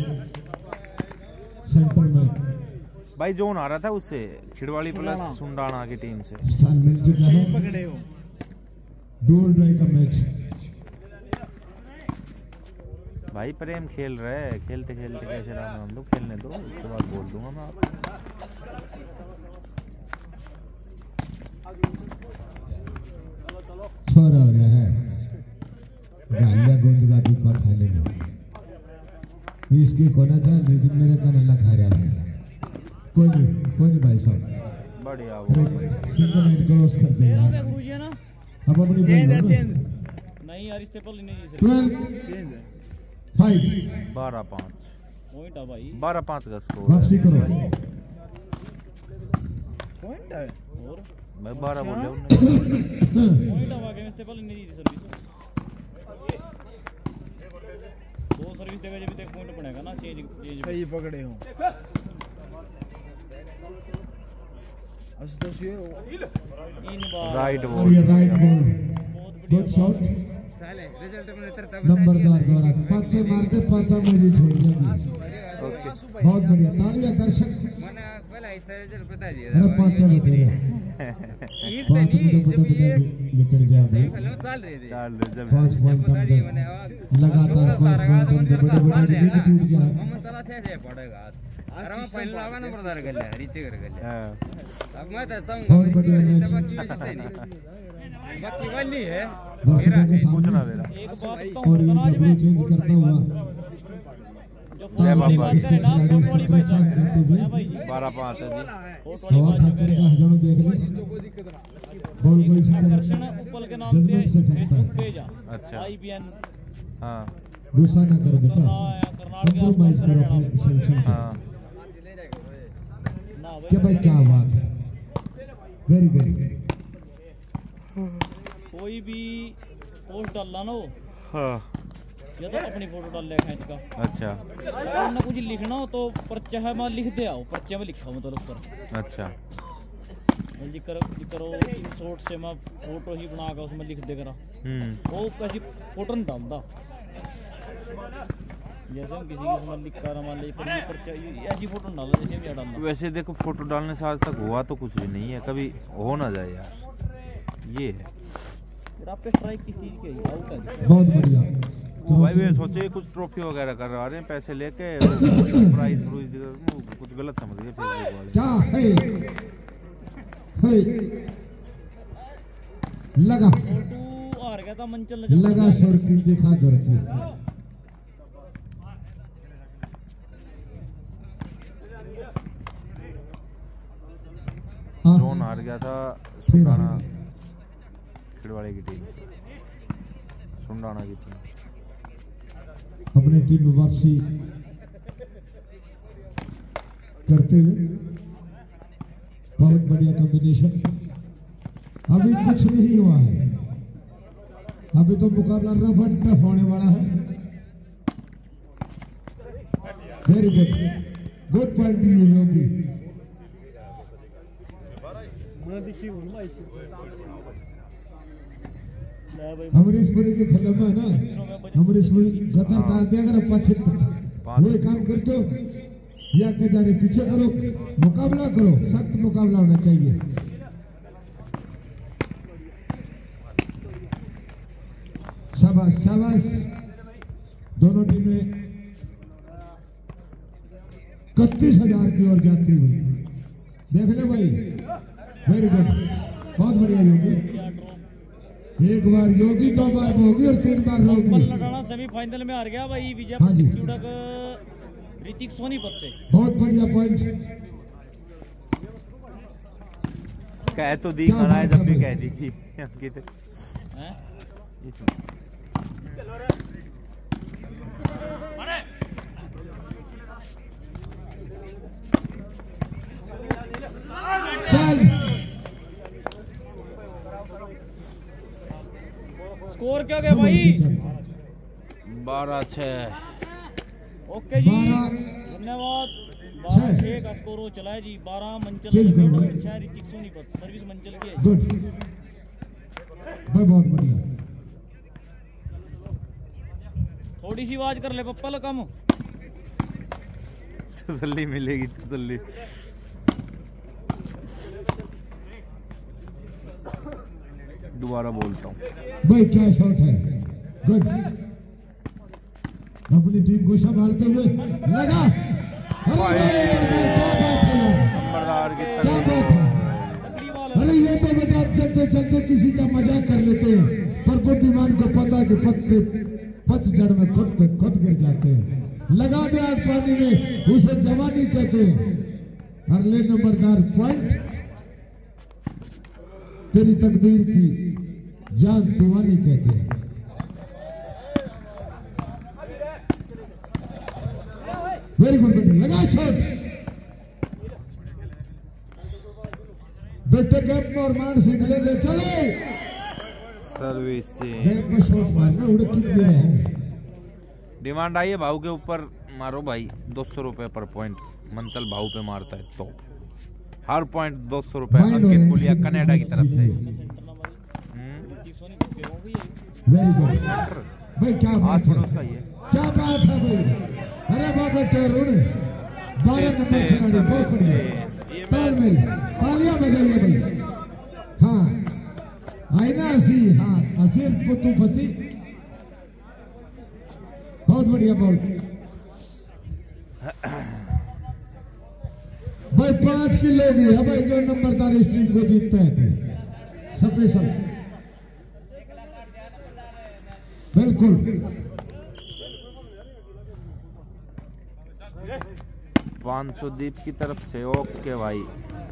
सेंटर में
भाई जोन आ रहा था उससे, खिड़वाड़ी प्लस सुंडाना की टीम से।
स्थान मिल चुका है।
पकड़े हो
डोर ड्राई का मैच।
भाई प्रेम खेल रहा है, खेलते खेलते कैसे राम राम दो, खेलने दो, इसके बाद बोल दूंगा मैं आपको।
छोरा हो रहा है गालिया गोंद का भी खा लेंगे। इसकी कोना था लेकिन मेरे कान अल्लाह खा रहा है। कोई नहीं कोई नहीं भाई साहब,
बढ़िया
सिंगल हैंड क्रॉस कर दे यार।
गुरुजी है ना
अब अपनी
चेंज है चेंज
नहीं यार, इस पे पर नहीं जी
ट्वेल्व
चेंज है
फाइव
बारह पाँच
पॉइंट है भाई।
बारह पाँच का स्कोर
वापसी करो।
पॉइंट है
और
मैं बारह बोल रहा हूँ।
पॉइंट आवा के इस पे पर नहीं दी सर्विस। दो सर्विस देगा जब तक पॉइंट बनेगा ना। चेंज चेंज
सही पकड़े हो। असतोष ये
इन बार
राइट
और
बॉल
ये राइट बॉल
बहुत बढ़िया
गुड शॉट
साले रिजल्ट में तरता
नंबरदार द्वारा पांच से मारते पांच से मेरी छोड़ जाएगी। बहुत बढ़िया तालियां दर्शक।
मैंने पहला इससे रिजल्ट बता दिया
अरे पांच से बता रहे
एक
पांच
नहीं
मिनट
जब
बता
ये
निकल जाए
सही फिल्म चल रही थी
चाल जब
पांच पॉइंट
बता रही
कम
मैंने
लगातार पांच पॉइंट कम से बड़े बड़े नींद टूट जाए।
हम चला छह से पड़ेगा अरे मैं पहले लगा नंबर दार कर लिया रीति कर लिया
हाँ
अब मैं तो चाहूंगा
बहुत बढ़िया मैच।
बाकी जीते नहीं बाकी वाली है
दर्शकों के
पूछना
सामने
मेरा
एक बात तो
और ये जबरू चेंज करता हुआ
जो
जय
फोटो वाली
बाबा।
बात करे ना फोटो वाली भाई साहब
देते हुए
है भाई जी
बारह पाँच है जी।
फोटो वाली
हवा
बात
खाकर
करे
का हजारों देख ले बॉल को इसी
आकर्षण
तरह
उपल के नाम
जज्बे
पे
से फेंकता
फेसबुक
है।
पेज है
अच्छा
आईबीएन
हाँ
गुस्सा ना करो बेटा,
करनाल के
कंप्रोमाइज
आसपास
करो
रहना।
अपने सेक्शन पे।
हाँ
ना
क्या
भाई
भाई क्या बात है, वेरी गुड।
कोई भी पोस्ट डालना ना हो
हाँ
या तो अपनी फोटो डाल ले खींच का।
अच्छा
अगर ना कुछ लिखना हो तो पर्चा है मैं लिख दे आओ, पर्चे में लिखा मतलब ऊपर
अच्छा
जिक्र करो इन शॉर्ट से मैं फोटो ही बना कर उसमें लिख दे करा
हम्म
वो ऐसी फोटो नहीं डालता। जैसे हम किसी की उसमें लिख कर मान लीजिए पर ये पर्चा ये ऐसी फोटो नहीं डालता जैसे हम यहाँ डालना।
वैसे देखो फोटो डालने से आज तक हुआ तो कुछ भी नहीं है, कभी हो ना जाए यार, ये है।
फिर आप पे ट्राई किसी की आउट है।
बहुत बढ़िया।
वो भाई वे सोचे कुछ ट्रॉफी वगैरह करवा रहे हैं, पैसे लेके प्राइज प्राइज कुछ गलत समझ गए फेसबुक वाले।
क्या है, है लगा
फोटो हार गया था मंचल ने
लगा सर की देखा दर की। हाँ,
जोन हार गया था सुंडाना खिड़वाड़े की टीम से, सुंडाना की टीम।
अपनी टीम में वापसी करते हुए बहुत बढ़िया कॉम्बिनेशन। अभी कुछ नहीं हुआ है, अभी तो मुकाबला रफ एंड टफ होने वाला है। वेरी गुड, गुड पॉइंट भी होगी। अमरीशपुरी की फिल्म है ना, अमरीशपुरी गदर डालते अगर पछित वही काम करते हो या कजारे पीछे करो, मुकाबला करो, सख्त मुकाबला होना चाहिए। शाबाश शाबाश, दोनों टीमें इकतीस हजार की ओर जाती हुई, देख ले भाई, वेरी गुड, बहुत बढ़िया योगी। एक बार योगी, दो बार भोगी और तीन बार रोगी।
लड़ाना सेमीफाइनल में हार गया भाई विजय
हाँ जी।
क्यूडक ऋतिक सोनीपत से।
बहुत बढ़िया पॉइंट।
कह तो दी
क्या
खाना है,
बात
जब भी
है
कह दी थी अंकित
हैं?
इसमें।
चल
स्कोर क्या गया भाई?
बारह छः।
ओके जी,
बारह
धन्यवाद।
छः।
बारह छः का स्कोर हो चला है जी। बारह मंचल
चेंज करो।
और छः ऋतिक सोनीपत, सर्विस मंचल की है।
गुड भाई, बहुत बढ़िया।
थोड़ी सी आवाज कर ले पप्पा कम।
तसल्ली मिलेगी, तसल्ली। दोबारा बोलता हूँ
भाई क्या शॉट है, गुड। अपनी टीम को संभालते हुए लगा। अरे
भाई।
वाह, क्या बात है यार,
नंबरदार की
क्या
तकलीफ।
बात है। अरे ये तो बेटा आप चलते चलते किसी का मजाक कर लेते हैं, पर बुद्धिमान को पता कि पत्ते पतझड़ में खुद पे खुद गिर जाते हैं। लगा दे आग पानी में, उसे जवानी कहते हैं। और ले नंबरदार पॉइंट, तेरी तकदीर की जान दीवानी कहते हैं। वेरी गुड बेटे, लगा शॉट बेटे, गैप में और मार सीख ले, ले चले
सर्विस से
गैप में शॉट मारना, उड़े कित दे रहे हैं।
डिमांड आई है भाव के ऊपर, मारो भाई दो सौ रुपए पर पॉइंट। मंचल भाव पे मारता है तो हर पॉइंट दो सौ रुपए। अंकित पुलिया कनाडा की तरफ से।
वेरी गुड भाई, क्या बात है,
उसका ये
क्या बात है भाई। अरे बाबा तरुण, बारह नंबर खिलाड़ी, बहुत बढ़िया, तालमेल, तालियां बजाइए भाई। हाँ आई ना हसी, हाँ हसीर को तू फंसी, बहुत बढ़िया बॉल भाई। पांच किलो की है भाई, जो नंबरदार इस टीम को जीतता है तो स्पेशल, बिल्कुल।
पाँच सौ दीप की तरफ से, ओके भाई।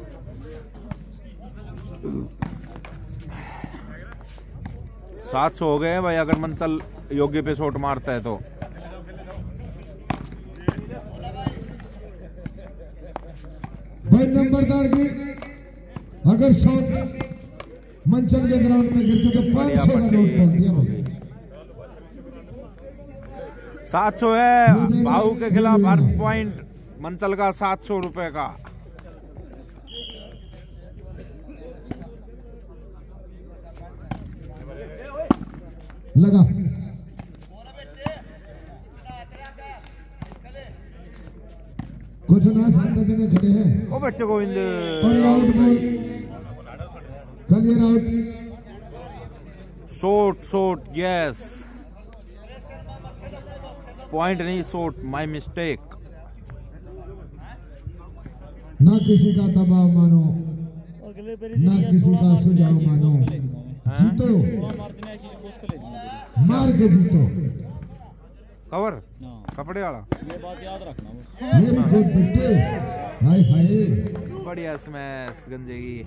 सात सौ हो गए हैं भाई, अगर मंचल योग्य पे शॉट मारता है तो।
भाई नंबरदार की अगर शॉट मंचल के ग्राउंड में गिरते तो पांच सौ का नोट बोल दिया भाई।
सात सौ है भाऊ के खिलाफ, हर पॉइंट मंचल का सात सौ रुपए का।
लगा कुछ ना, सात जने खड़े हैं।
ओ बच्चे गोविंद,
और out ball, clear out,
shot shot, yes point नहीं शॉट, माय मिस्टेक।
ना किसी का दबाव मानो, ना किसी का सुझाव मानो, जीतो मार के जीतो।
कवर कपड़े वाला,
ये बात याद रखना बस।
वेरी गुड बेटे, हाय हाय,
बढ़िया स्मैश गंजे की।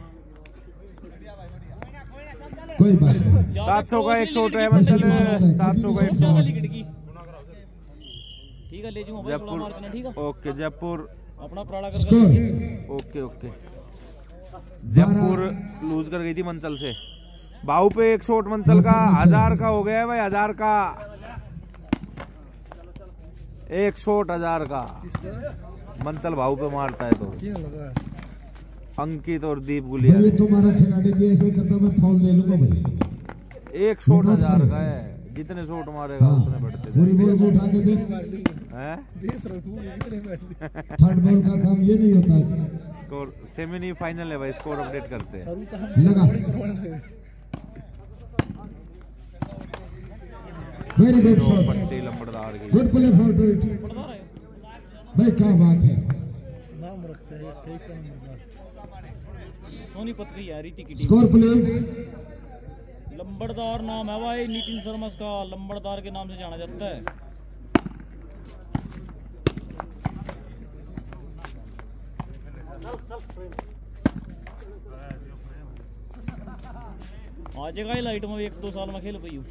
कोई बात नहीं।
सात सौ का एक शॉट है मंचल, सात सौ का एक शॉट।
ठीक है, ले जाऊंगा भाई, सोलह मार्च में, ठीक है।
ओके जयपुर,
अपना प्राड़ा कर
score
okay okay. Jaipur lose कर गई थी मंचल से। बाहू पे एक शॉट मंचल का, हजार का हो गया है भाई, हजार का एक शॉट, हजार का मंचल भाऊ पे मारता है तो। अंकित और दीप गुलिया,
भाई तुम्हारा खिलाड़ी भी ऐसे करता, मैं फाउल ले लूंगा भाई।
एक शॉट हजार का है, जितने शॉट मारेगा
हाँ,
उतने बढ़ते
पूरी बॉल को उठा के दे।
हैं।
थर्ड बॉल का काम ये नहीं होता।
स्कोर सेमी फाइनल है भाई, स्कोर अपडेट करते हैं।
लगा वेरी गुड शॉट,
पट्टी लंबड़दार की।
Good play for do it भाई, क्या बात है।
नाम रखते हैं कैसा नंबरदार,
सोनीपत की है रीति की टीम।
Score please.
लंबड़दार नाम है भाई नितिन शर्मा का, लंबड़दार के नाम से जाना जाता है। आज का ही लाइट में एक दो साल में खेल पाई हूँ।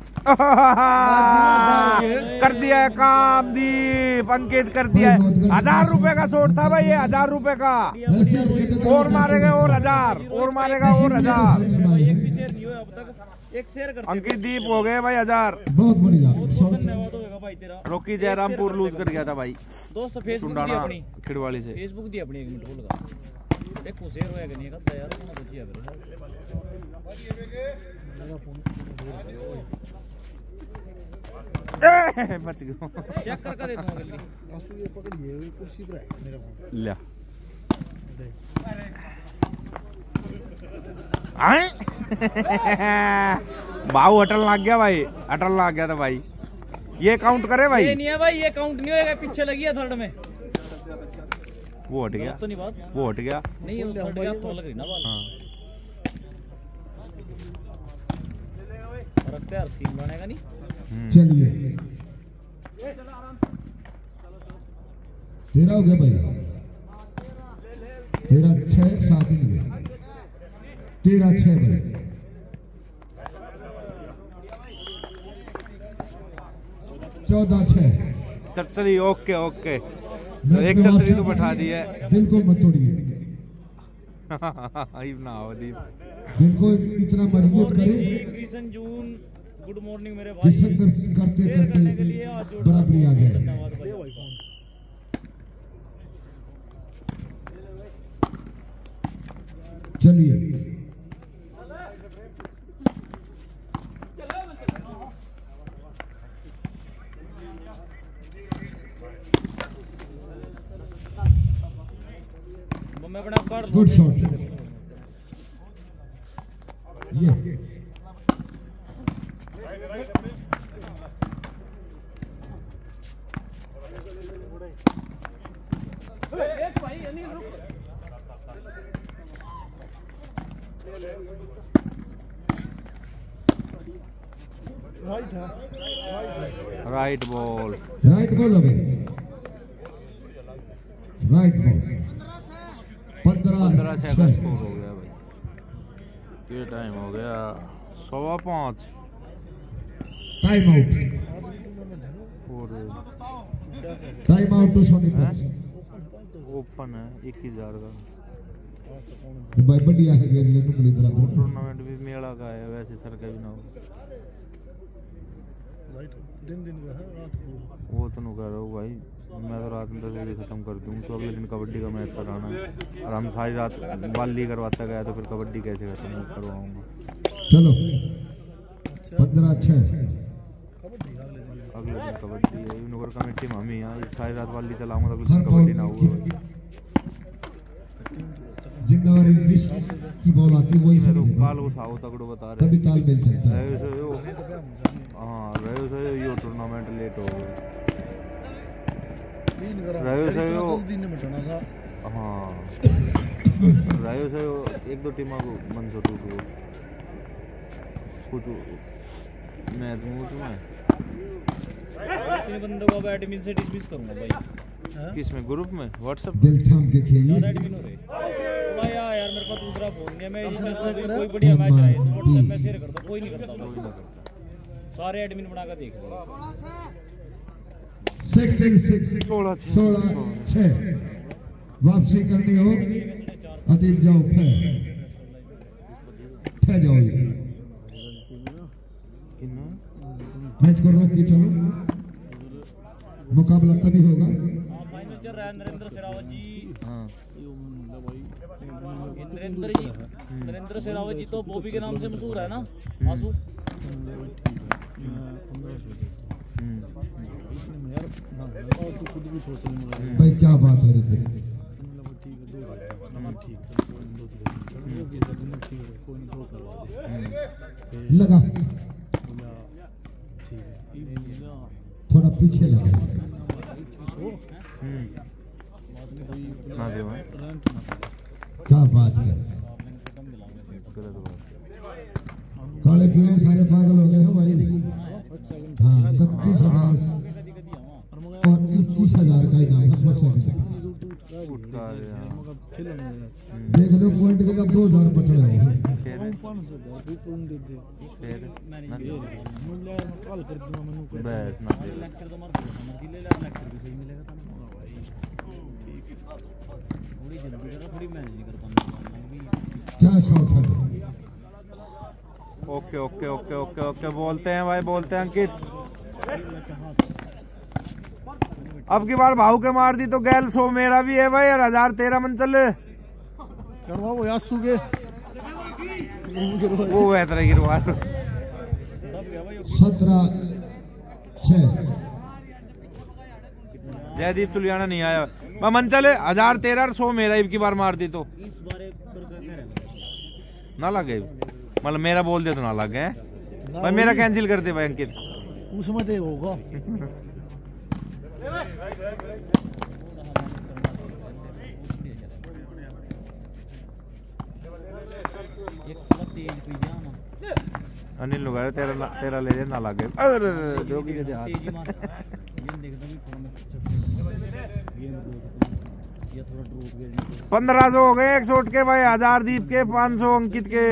कर दिया है काम दीप, अंकित कर दिया है। हजार रुपए का शॉट था भाई ये, हजार रुपए का। और मारेगा और हजार, और मारेगा और हजार।
एक भी शेयर नहीं हुआ अब तक, एक शेयर करते
अंकित दीप हो गए भाई हजार।
बहुत बढ़िया
धन्यवाद होगा भाई तेरा।
रोकी जयरामपुर लूज कर गया था भाई,
दोस्त फेसबुक दी
सुंडाना
अपनी,
खिड़वाली से।
फेसबुक दी अपनी, एक मिनट बोल का देखो शेयर होया कि नहीं करता यार, कौन बची है
ए, बच गया।
चेक करके दे दूंगा जल्दी।
आंसू ये पकड़िए, ये कुर्सी पर है मेरा फोन।
ले आए बाऊ अटल लग गया भाई, अटल लग गया था भाई। ये काउंट करे भाई,
ये नहीं है भाई, ये काउंट नहीं होएगा, पीछे लगी है थर्ड में।
वो हट गया,
तो नहीं बात,
वो हट गया।
नहीं वो थर्ड गया तो लग रही ना बात।
हाँ
रखते यार, स्कीम बनेगा नहीं।
चलिए तेरह हो गया भाई, तेरह छह सात ही गया, तेरह छह भाई। चौदह छह।
चरचरी ओके ओके, तो एक चरचरी तो बैठा दी है।
दिल को मत तोड़िए,
ना हो दी
दिल को इतना मजबूत करे
कृष्ण जून, गुड मॉर्निंग मेरे
कि
भाई।
संघर्ष करते
शेयर करने के
करते
लिए आज जोड़
बराबरी आ जाए।
धन्यवाद भाई।
चलिए
वो मैं अपना कर
गुड शॉट। ये
राइट है,
राइट बॉल,
राइट बॉल अभी, राइट बॉल। पंद्रह
पंद्रह छह का
छह।
स्कोर हो गया भाई। ये टाइम हो गया सवा पाँच
टाइम आउट,
और
time out to Sonipat.
Open है इक्कीस हजार का।
भाई बढ़िया है गेम लेने के लिए बराबर।
टूर्नामेंट भी मेला का है, वैसे सर का भी ना हो।
दिन दिन का है, रात को
वो तो नहीं कर रहा हूँ भाई, मैं तो रात में दस बजे खत्म कर दूँ, तो अगले दिन कबड्डी का मैच कराना है, और हम सारी रात बाली करवाता गया तो फिर कबड्डी कैसे खत्म करवाऊंगा।
चलो पंद्रह छह।
अगले दिन कबड्डी है, नगर कमेटी में हम ही यहाँ सारी रात बाली चलाऊंगा तो अगले दिन कबड्डी ना होगा भाई।
जिम्मेवारी की बॉल आती वही
मैं तो
समझेगा।
काल को साहो तगड़ो बता रहे
तभी तालमेल चलता है।
रहे से यो हाँ रहे से यो टूर्नामेंट लेट हो गया।
तीन करा
रहे से यो
जल्दी नहीं मिटाना था।
हाँ रहे से यो एक दो टीमा को मन से टूट गया कुछ मैच मूच में।
इतने बंदों को अब एडमिन से डिसमिस करूंगा भाई।
किस में ग्रुप में व्हाट्सएप
दिल थाम के खेलिए।
ज्यादा एडमिन हो रहे भाई। यार यार मेरे पास दूसरा फोन नहीं है, मैं इंस्टा पे कोई बढ़िया मैच आए तो व्हाट्सएप में शेयर करता हूं, कोई नहीं करता भाई। सारे एडमिन बना कर देख लो।
सेकंड सिक्स
सोलह
सोलह छह। वापसी करनी हो अदीब जाओ फे फे जाओ। मैच को रोक के चलो, मुकाबला तभी होगा।
हां फाइनल चल रहा है। नरेंद्र शेरावत जी,
हाँ
नरेंद्र जी, नरेंद्र शेरावत जी तो बॉबी के नाम से मशहूर है ना, आंसू।
भाई क्या बात है ऋतिक, लगा थोड़ा पीछे लगा।
ना दे भाई
क्या बात है,
गलत बात।
काले पीले सारे पागल हो गए हैं भाई। हाँ इकतीस हजार और इक्कीस हजार का इनाम है।
उठका यार
देख लो पॉइंट के लिए दो हजार बटले हो।
फिर फिर बस ना दे
लेक्चर तो मार मर्जी ले ले, लेक्चर भी सही मिलेगा था। थोड़ी जल्दी करो, थोड़ी मैनेज नहीं कर पाऊंगा।
क्या शॉट है।
Okay okay okay okay okay बोलते हैं भाई, बोलते हैं अंकित। अब की बार भाव के मार दी तो गैल सो मेरा भी है भाई, और हजार तेरह मन चल
करवाओ यासू के
वो बेहतर गिरवा।
सत्रह छह।
जयदीप तुलियाना नहीं आया मैं मन चले हजार तेरह और सौ मेरा इब की बार मार दी तो
इस बारे पर क्या कह रहे हैं
ना लगे, मतलब मेरा बोल दे तो ना लगे भाई, मेरा कैंसिल कर दे भाई अंकित।
उसमें दे होगा
एक थोड़ा तेज कोई जाना
अनिल नु कह तेरा तेरा ले ना लगे। अरे दो की दे हाथ
तेजी मार। ये देखता भी फोन में ये ये थोड़ा ड्रॉप गया।
पंद्रह सौ हो गए एक सौ के भाई, हजार दीप के, पाँच सौ अंकित के।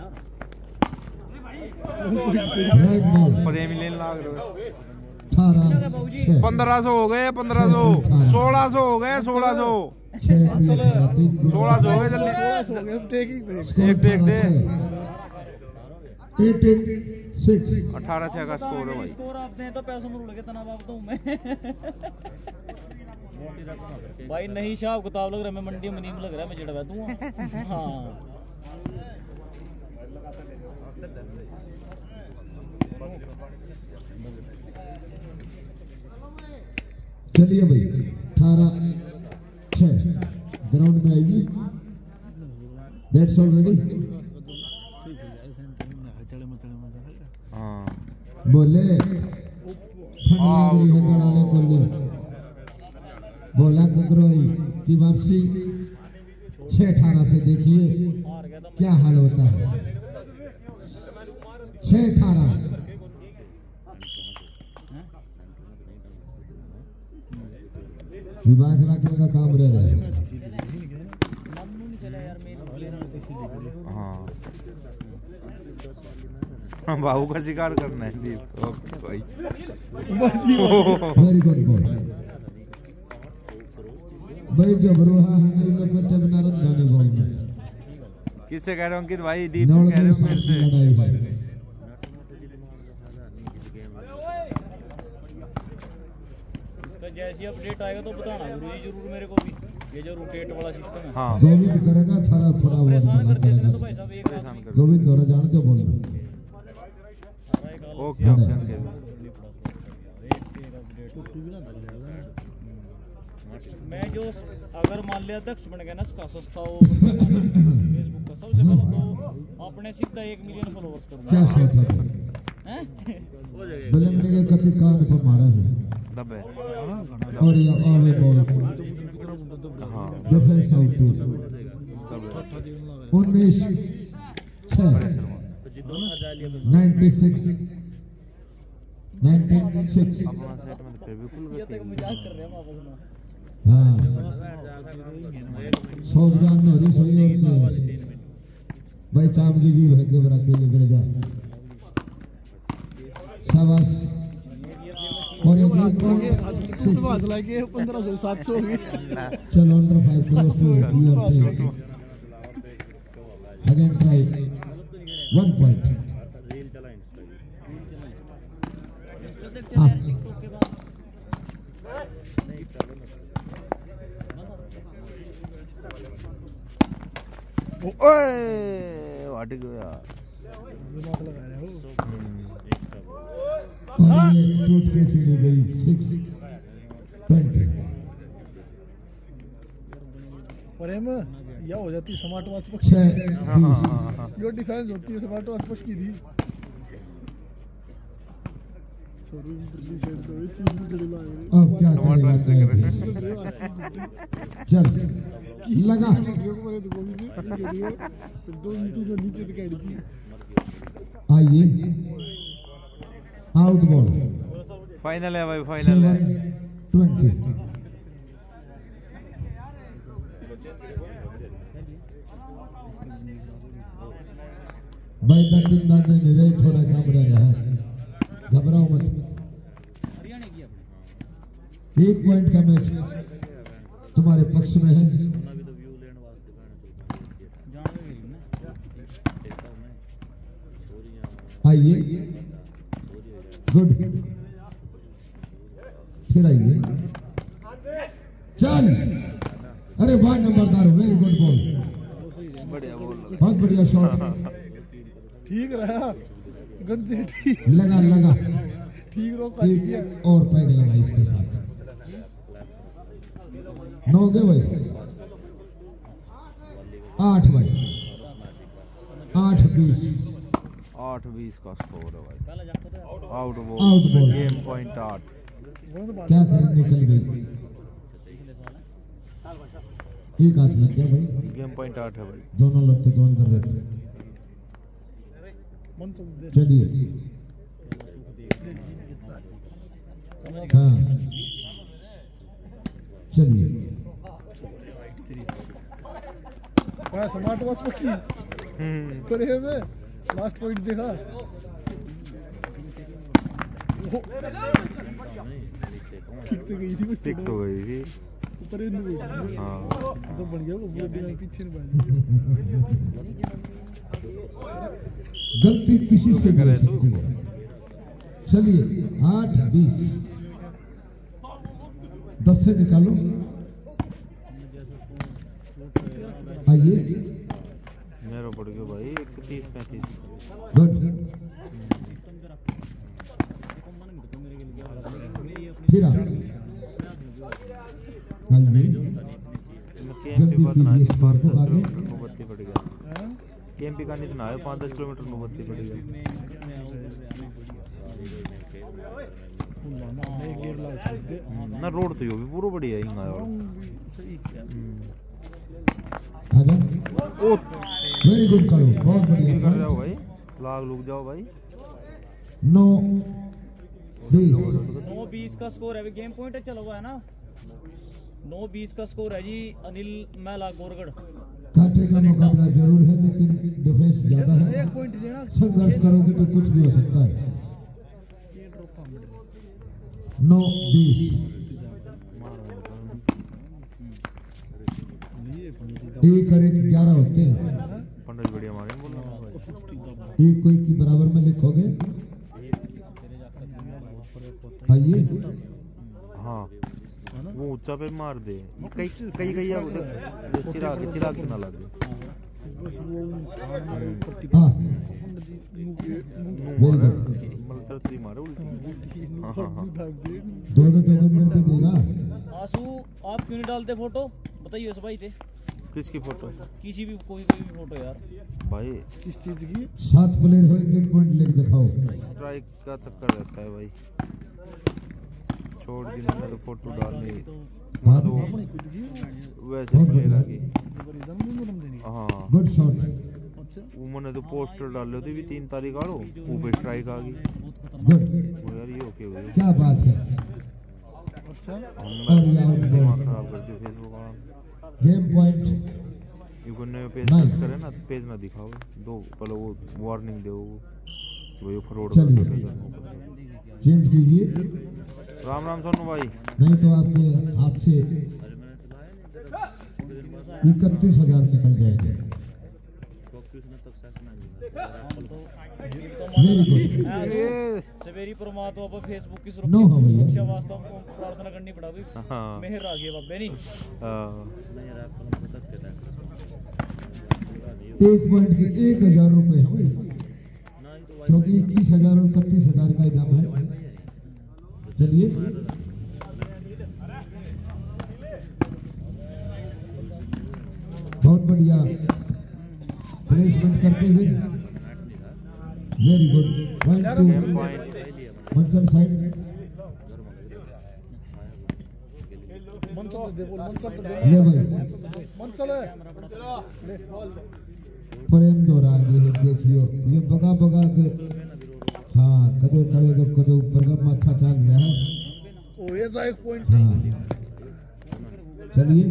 प्रेमी लेने लाग रहे पंद्रह सौ हो गए, पंद्रह सौ, सोलह सौ हो गए, सोलह सौ, सोलह सौ हो गए। जल्दी एक टेक दे। अठारह छह का स्कोर है भाई।
स्कोर आप दें तो पैसों में उड़ के तनाव आप दूं मैं। भाई नहीं शाह किताब लग रहा है, मैं मंडी में नीम लग रहा है, मैं जड़ा दूंगा। हाँ
चलिए भाई, अठारह छह ग्राउंड में आएगी। That's already.
हाँ
बोले ठंड लग रही है गड़ाने को ले, बोला ककरोई की वापसी छह अठारह से देखिए क्या हाल होता है। छह अठारह विभाग रखने का काम रह रहा है।
हाँ बाहू का शिकार करना है दीप। ओके भाई,
वेरी गुड बॉल भाई। जब रोहा है नहीं लपेटे बिना रंधाने बॉल में।
किससे कह रहे हो अंकित भाई? दीप को कह रहे हो मेरे से?
लड़ाई है।
इसका जैसी अपडेट आएगा तो बताना गुरुजी जरूर मेरे को भी। ये जो रोटेट वाला सिस्टम है,
हाँ
गोविंद करेगा थोड़ा थोड़ा बहुत
परेशान
बना
करते हैं तो
करेगा।
भाई साहब एक रात में।
गोविंद दौरा जानते हो बोलना।
Okay okay Ankit.
मैं जो अगर मान लिया अध्यक्ष बन गया ना इसका सस्ता हो फेसबुक का, सबसे पहले तो अपने सीधा एक मिलियन फॉलोअर्स करूंगा।
क्या शॉट है? बिलमने के कति कान पर मारा है
दबे।
और ये आवे बॉल
हाँ
डिफेंस आउट टू उन्नीस छह नाइन्टी सिक्स नाइन्टी सिक्स।
अपना सेट में तो फिर भी खुल
ये
गए।
तक मजाक कर रहे हैं हम आपस में।
हाँ सौ जान हो रही सही और के भाई चाम की जी भाई के बरा के निकल जा शाबाश। और एक एक पॉइंट
बात लगे पंद्रह सौ सात सौ हो गए।
चलो under five close to you are three again try one point.
ओए वाट गया।
दिमाग लगा रहे हो।
और ये टूट के चली गई सिक्स ट्वेंटी।
और एम यह हो जाती स्मार्ट वॉच पक्ष
छह
हाँ हाँ
बीस।
हाँ हाँ।
जो डिफेंस होती है स्मार्ट वॉच पक्ष की थी। शोरूम दिल्ली से तो ये चीज भी जड़ी लाए रहे।
अब क्या
स्मार्ट
करेगा
वॉच देख रहे
कहे चल लगा
बोले तो बोली थी ये कह दियो फिर दो तीन नीचे दिखाई दी।
आइए आउट बॉल
फाइनल है भाई, फाइनल
सेवन
है।
ट्वेंटी। भाई दर्द दाने निरे थोड़ा काम रह रहा है, घबराओ मत।
हरियाणा की अपनी
एक पॉइंट का मैच तुम्हारे पक्ष में है। आइए गुड फिर आइए चल। अरे वाह नंबरदार, वेरी गुड बॉल,
बढ़िया बोल।
बहुत बढ़िया शॉट।
ठीक रहा गंदे ठीक
लगा लगा
ठीक रो काट दिया।
एक और पैग लगा इसके साथ। नौ गए भाई, आठ भाई, आठ बीस।
आठ बीस का स्कोर है भाई।
पहला जानता था
out
out
ball,
ball.
Game point आठ।
वो तो बात
क्या करें, निकल गई। एक हाथ लग गया भाई,
गेम पॉइंट आठ है भाई।
दोनों लगते तो अंदर रहते।
मन तो दे
चलिए हाँ चलिए
मैं स्मार्ट वॉच पक्की पर है मैं लास्ट पॉइंट देखा ठीक तो गई थी कुछ
टिक तो गई थी
ऊपर ही नहीं
हाँ
तो बन गया वो बोर्ड में पीछे नहीं बाज
गलती किसी से भी हो सकती है। चलिए आठ बीस दस से निकालो। आइए
मेरा पड़ गया भाई एक सौ तीस पैंतीस।
गुड फिर आ। आइए जल्दी कीजिए स्कोर को आगे।
नौबत्ती पड़ गया केएमपी का नहीं तो ना है पाँच दस किलोमीटर नौबत्ती पड़ गया।
गियर लगा छोड़ दे
ना रोड तो यो भी पूरा बढ़िया ही आया
सही क्या
आजा
ओ
वेरी गुड करो बहुत
ये
बढ़िया
कर जाओ भाई लाग लुक जाओ भाई।
नौ बीस
नौ बीस का स्कोर है गेम पॉइंट चला हुआ है ना। नौ बीस का स्कोर है जी अनिल मैला गोरगढ़।
काटे का मुकाबला जरूर है लेकिन डिफेंस ज्यादा है।
एक पॉइंट देना
संघर्ष करोगे तो कुछ भी हो सकता है।
ये ड्रॉप का मिड
नौ बीस एक और एक ग्यारह होते हैं।
पंडित बढ़िया मारे बोलो
एक कोई की बराबर में लिखोगे। आइए
हाँ वो ऊंचा पे मार दे कई कई कई चिराग चिराग ना लगे
हाँ
मतलब मारे उल्टी हाँ हाँ हाँ
दो दो दो करके देगा।
आंसू आप क्यों नहीं डालते फोटो बताइए इस भाई थे
किसकी फोटो
किसी भी कोई कोई भी फोटो यार
भाई
किस चीज की
सात प्लेयर हो एक पॉइंट लेके दिखाओ।
स्ट्राइक का चक्कर रहता है भाई छोड़ दी मैंने तो फोटो डालनी
हाँ
तो वैसे प्लेयर आ गई हाँ
गुड शॉट
वो मैंने तो पोस्टर डाले थे भी तीन तारीख आ लो वो पे स्ट्राइक आ गई
गुड
वो यार ये ओके भाई
क्या बात है।
अच्छा
और ये आउट
दिमाग
बॉल
खराब कर दिया फेसबुक का
गेम पॉइंट
यू ने पेज सर्च करे ना पेज ना दिखाओ दो पहले वो वार्निंग दो वो ये फ्रॉड
चलिए चेंज कीजिए
राम राम सोनू भाई
नहीं तो आपके हाथ से इकतीस हजार निकल जाएंगे। वेरी गुड
सवेरी परमात्मा पर फेसबुक की
नो हो भैया
सुरक्षा वास्ते हमको प्रार्थना करनी पड़ा भाई
हाँ
मेहर आ गई बाबे नहीं
एक पॉइंट के एक हजार रुपए है भाई क्योंकि इक्कीस हजार और इकतीस हजार का इनाम है। चलिए बहुत बढ़िया प्लेसमेंट करते हुए वेरी गुड पॉइंट टू मंचल साइड
मंचल दे बोल मंचल तो दे
ले भाई
मंचल है ले
प्रेम दोहरा गए हैं देखियो ये बगा बगा के हाँ कदे तले के कदे ऊपर का माथा चल रहा है।
ओ ये जा एक पॉइंट
हाँ चलिए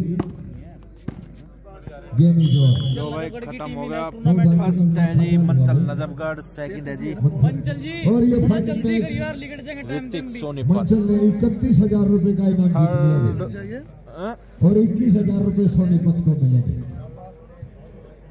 गेम इज ओवर।
जो भाई खत्म हो गया फर्स्ट है जी मंचल नजफगढ़ सेकंड है जी
मंचल जी
और ये
थोड़ा
फाइनल
जल्दी
में
कर यार लिखट जाएंगे टाइम
ऋतिक
टाइम भी
सोनीपत
मंचल ने इकतीस हजार रुपए का इनाम जीत लिया
थर्ड
चाहिए
और इक्कीस हजार रुपए सोनीपत को मिलेंगे।